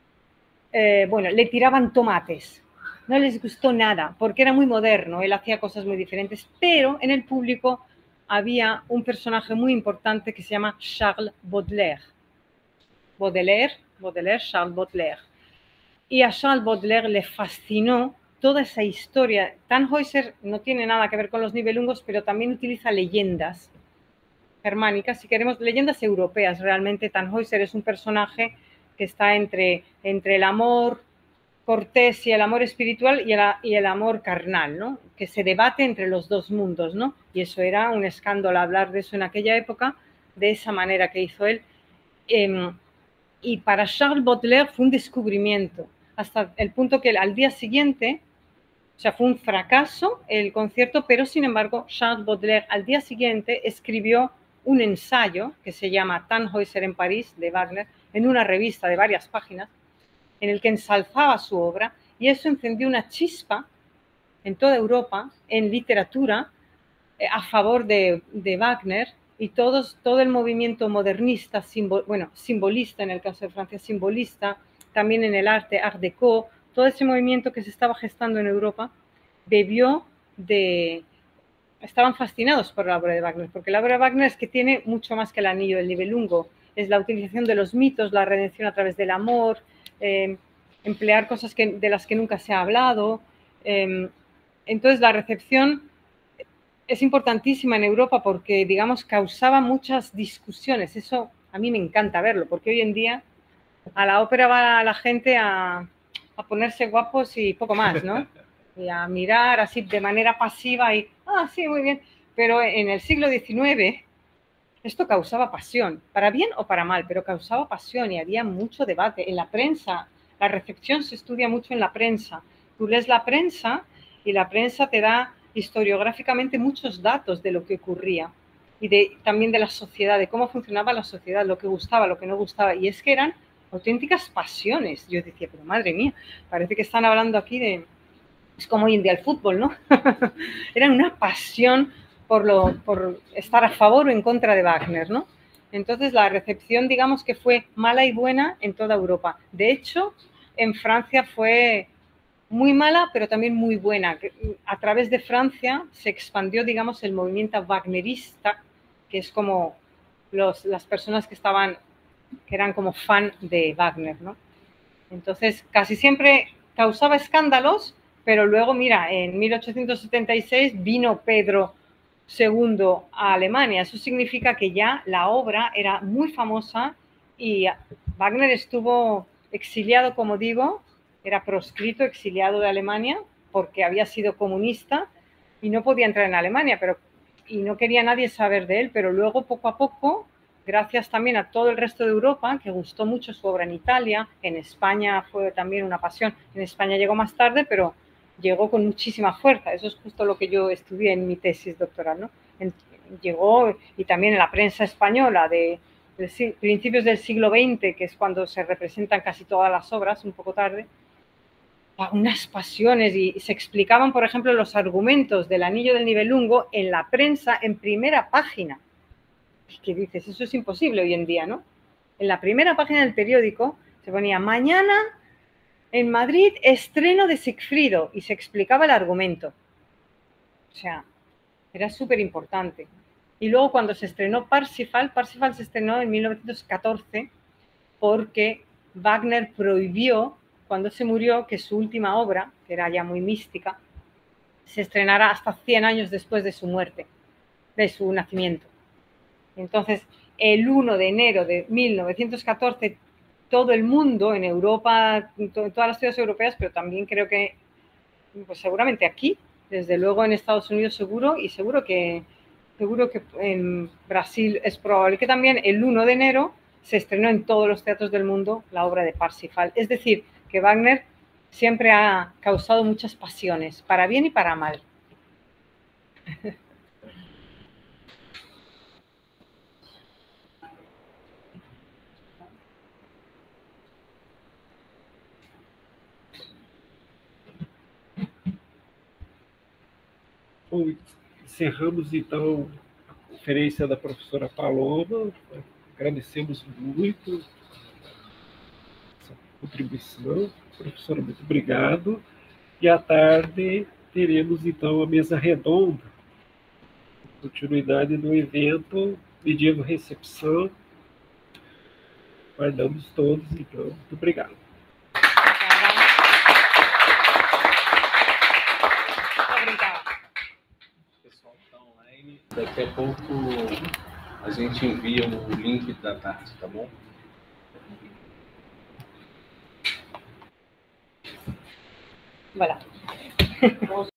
eh, bueno, le tiraban tomates, no les gustó nada, porque era muy moderno, él hacía cosas muy diferentes, pero en el público había un personaje muy importante que se llama Charles Baudelaire. Baudelaire, Baudelaire, Charles Baudelaire. Y a Charles Baudelaire le fascinó toda esa historia. Tannhäuser no tiene nada que ver con los Nibelungos, pero también utiliza leyendas germánicas, si queremos, leyendas europeas. Realmente Tannhäuser es un personaje que está entre, entre el amor cortés y el amor espiritual y el, y el amor carnal, ¿no? Que se debate entre los dos mundos, ¿no? Y eso era un escándalo hablar de eso en aquella época, de esa manera que hizo él. Eh, y para Charles Baudelaire fue un descubrimiento, hasta el punto que al día siguiente, o sea, fue un fracaso el concierto, pero sin embargo Charles Baudelaire al día siguiente escribió un ensayo que se llama Tannhäuser en París, de Wagner, en una revista de varias páginas, en el que ensalzaba su obra, y eso encendió una chispa en toda Europa, en literatura, eh, a favor de, de Wagner, y todos, todo el movimiento modernista, simbol, bueno, simbolista en el caso de Francia, simbolista, también en el arte, Art Deco, todo ese movimiento que se estaba gestando en Europa, bebió de... Estaban fascinados por la obra de Wagner, porque la obra de Wagner es que tiene mucho más que el anillo del Nibelungo, es la utilización de los mitos, la redención a través del amor, eh, emplear cosas que, de las que nunca se ha hablado. Eh, entonces la recepción es importantísima en Europa porque, digamos, causaba muchas discusiones. Eso a mí me encanta verlo, porque hoy en día a la ópera va la gente a, a ponerse guapos y poco más, ¿no? Y a mirar así de manera pasiva y, ah, sí, muy bien. Pero en el siglo diecinueve esto causaba pasión, para bien o para mal, pero causaba pasión y había mucho debate. En la prensa, la recepción se estudia mucho en la prensa. Tú lees la prensa y la prensa te da historiográficamente muchos datos de lo que ocurría y de, también de la sociedad, de cómo funcionaba la sociedad, lo que gustaba, lo que no gustaba. Y es que eran auténticas pasiones. Yo decía, pero madre mía, parece que están hablando aquí de... Es como hoy en día el fútbol, ¿no? Eran una pasión por, lo, por estar a favor o en contra de Wagner, ¿no? Entonces la recepción, digamos que fue mala y buena en toda Europa. De hecho, en Francia fue muy mala, pero también muy buena. A través de Francia se expandió, digamos, el movimiento wagnerista, que es como los, las personas que estaban, que eran como fan de Wagner, ¿no? Entonces, casi siempre causaba escándalos, pero luego, mira, en mil ochocientos setenta y seis vino Pedro segundo a Alemania. Eso significa que ya la obra era muy famosa y Wagner estuvo exiliado, como digo, era proscrito, exiliado de Alemania, porque había sido comunista y no podía entrar en Alemania, pero, y no quería nadie saber de él, pero luego, poco a poco, gracias también a todo el resto de Europa, que gustó mucho su obra en Italia, en España fue también una pasión. En España llegó más tarde, pero llegó con muchísima fuerza. Eso es justo lo que yo estudié en mi tesis doctoral, ¿no? En, llegó, y también en la prensa española de, del si- principios del siglo veinte, que es cuando se representan casi todas las obras, un poco tarde, unas pasiones y, y se explicaban, por ejemplo, los argumentos del Anillo del Nibelungo en la prensa en primera página. ¿Qué dices? Eso es imposible hoy en día, ¿no? En la primera página del periódico se ponía mañana en Madrid estreno de Sigfrido y se explicaba el argumento. O sea, era súper importante. Y luego cuando se estrenó Parsifal, Parsifal se estrenó en mil novecientos catorce porque Wagner prohibió, cuando se murió, que su última obra, que era ya muy mística, se estrenara hasta cien años después de su muerte, de su nacimiento. Entonces, el uno de enero de mil novecientos catorce, todo el mundo, en Europa, en todas las ciudades europeas, pero también creo que, pues seguramente aquí, desde luego en Estados Unidos seguro, y seguro que, seguro que en Brasil es probable que también el uno de enero se estrenó en todos los teatros del mundo la obra de Parsifal. Es decir, que Wagner siempre ha causado muchas pasiones, para bien y para mal. Bom, encerramos então a conferência da professora Paloma. Agradecemos muito essa contribuição. Professora, muito obrigado. E à tarde teremos então a mesa redonda, continuidade do evento Medieval Recepção. Guardamos todos, então. Muito obrigado. Pessoal que está online, daqui a pouco a gente envia o link da tarde, tá bom? Voilà.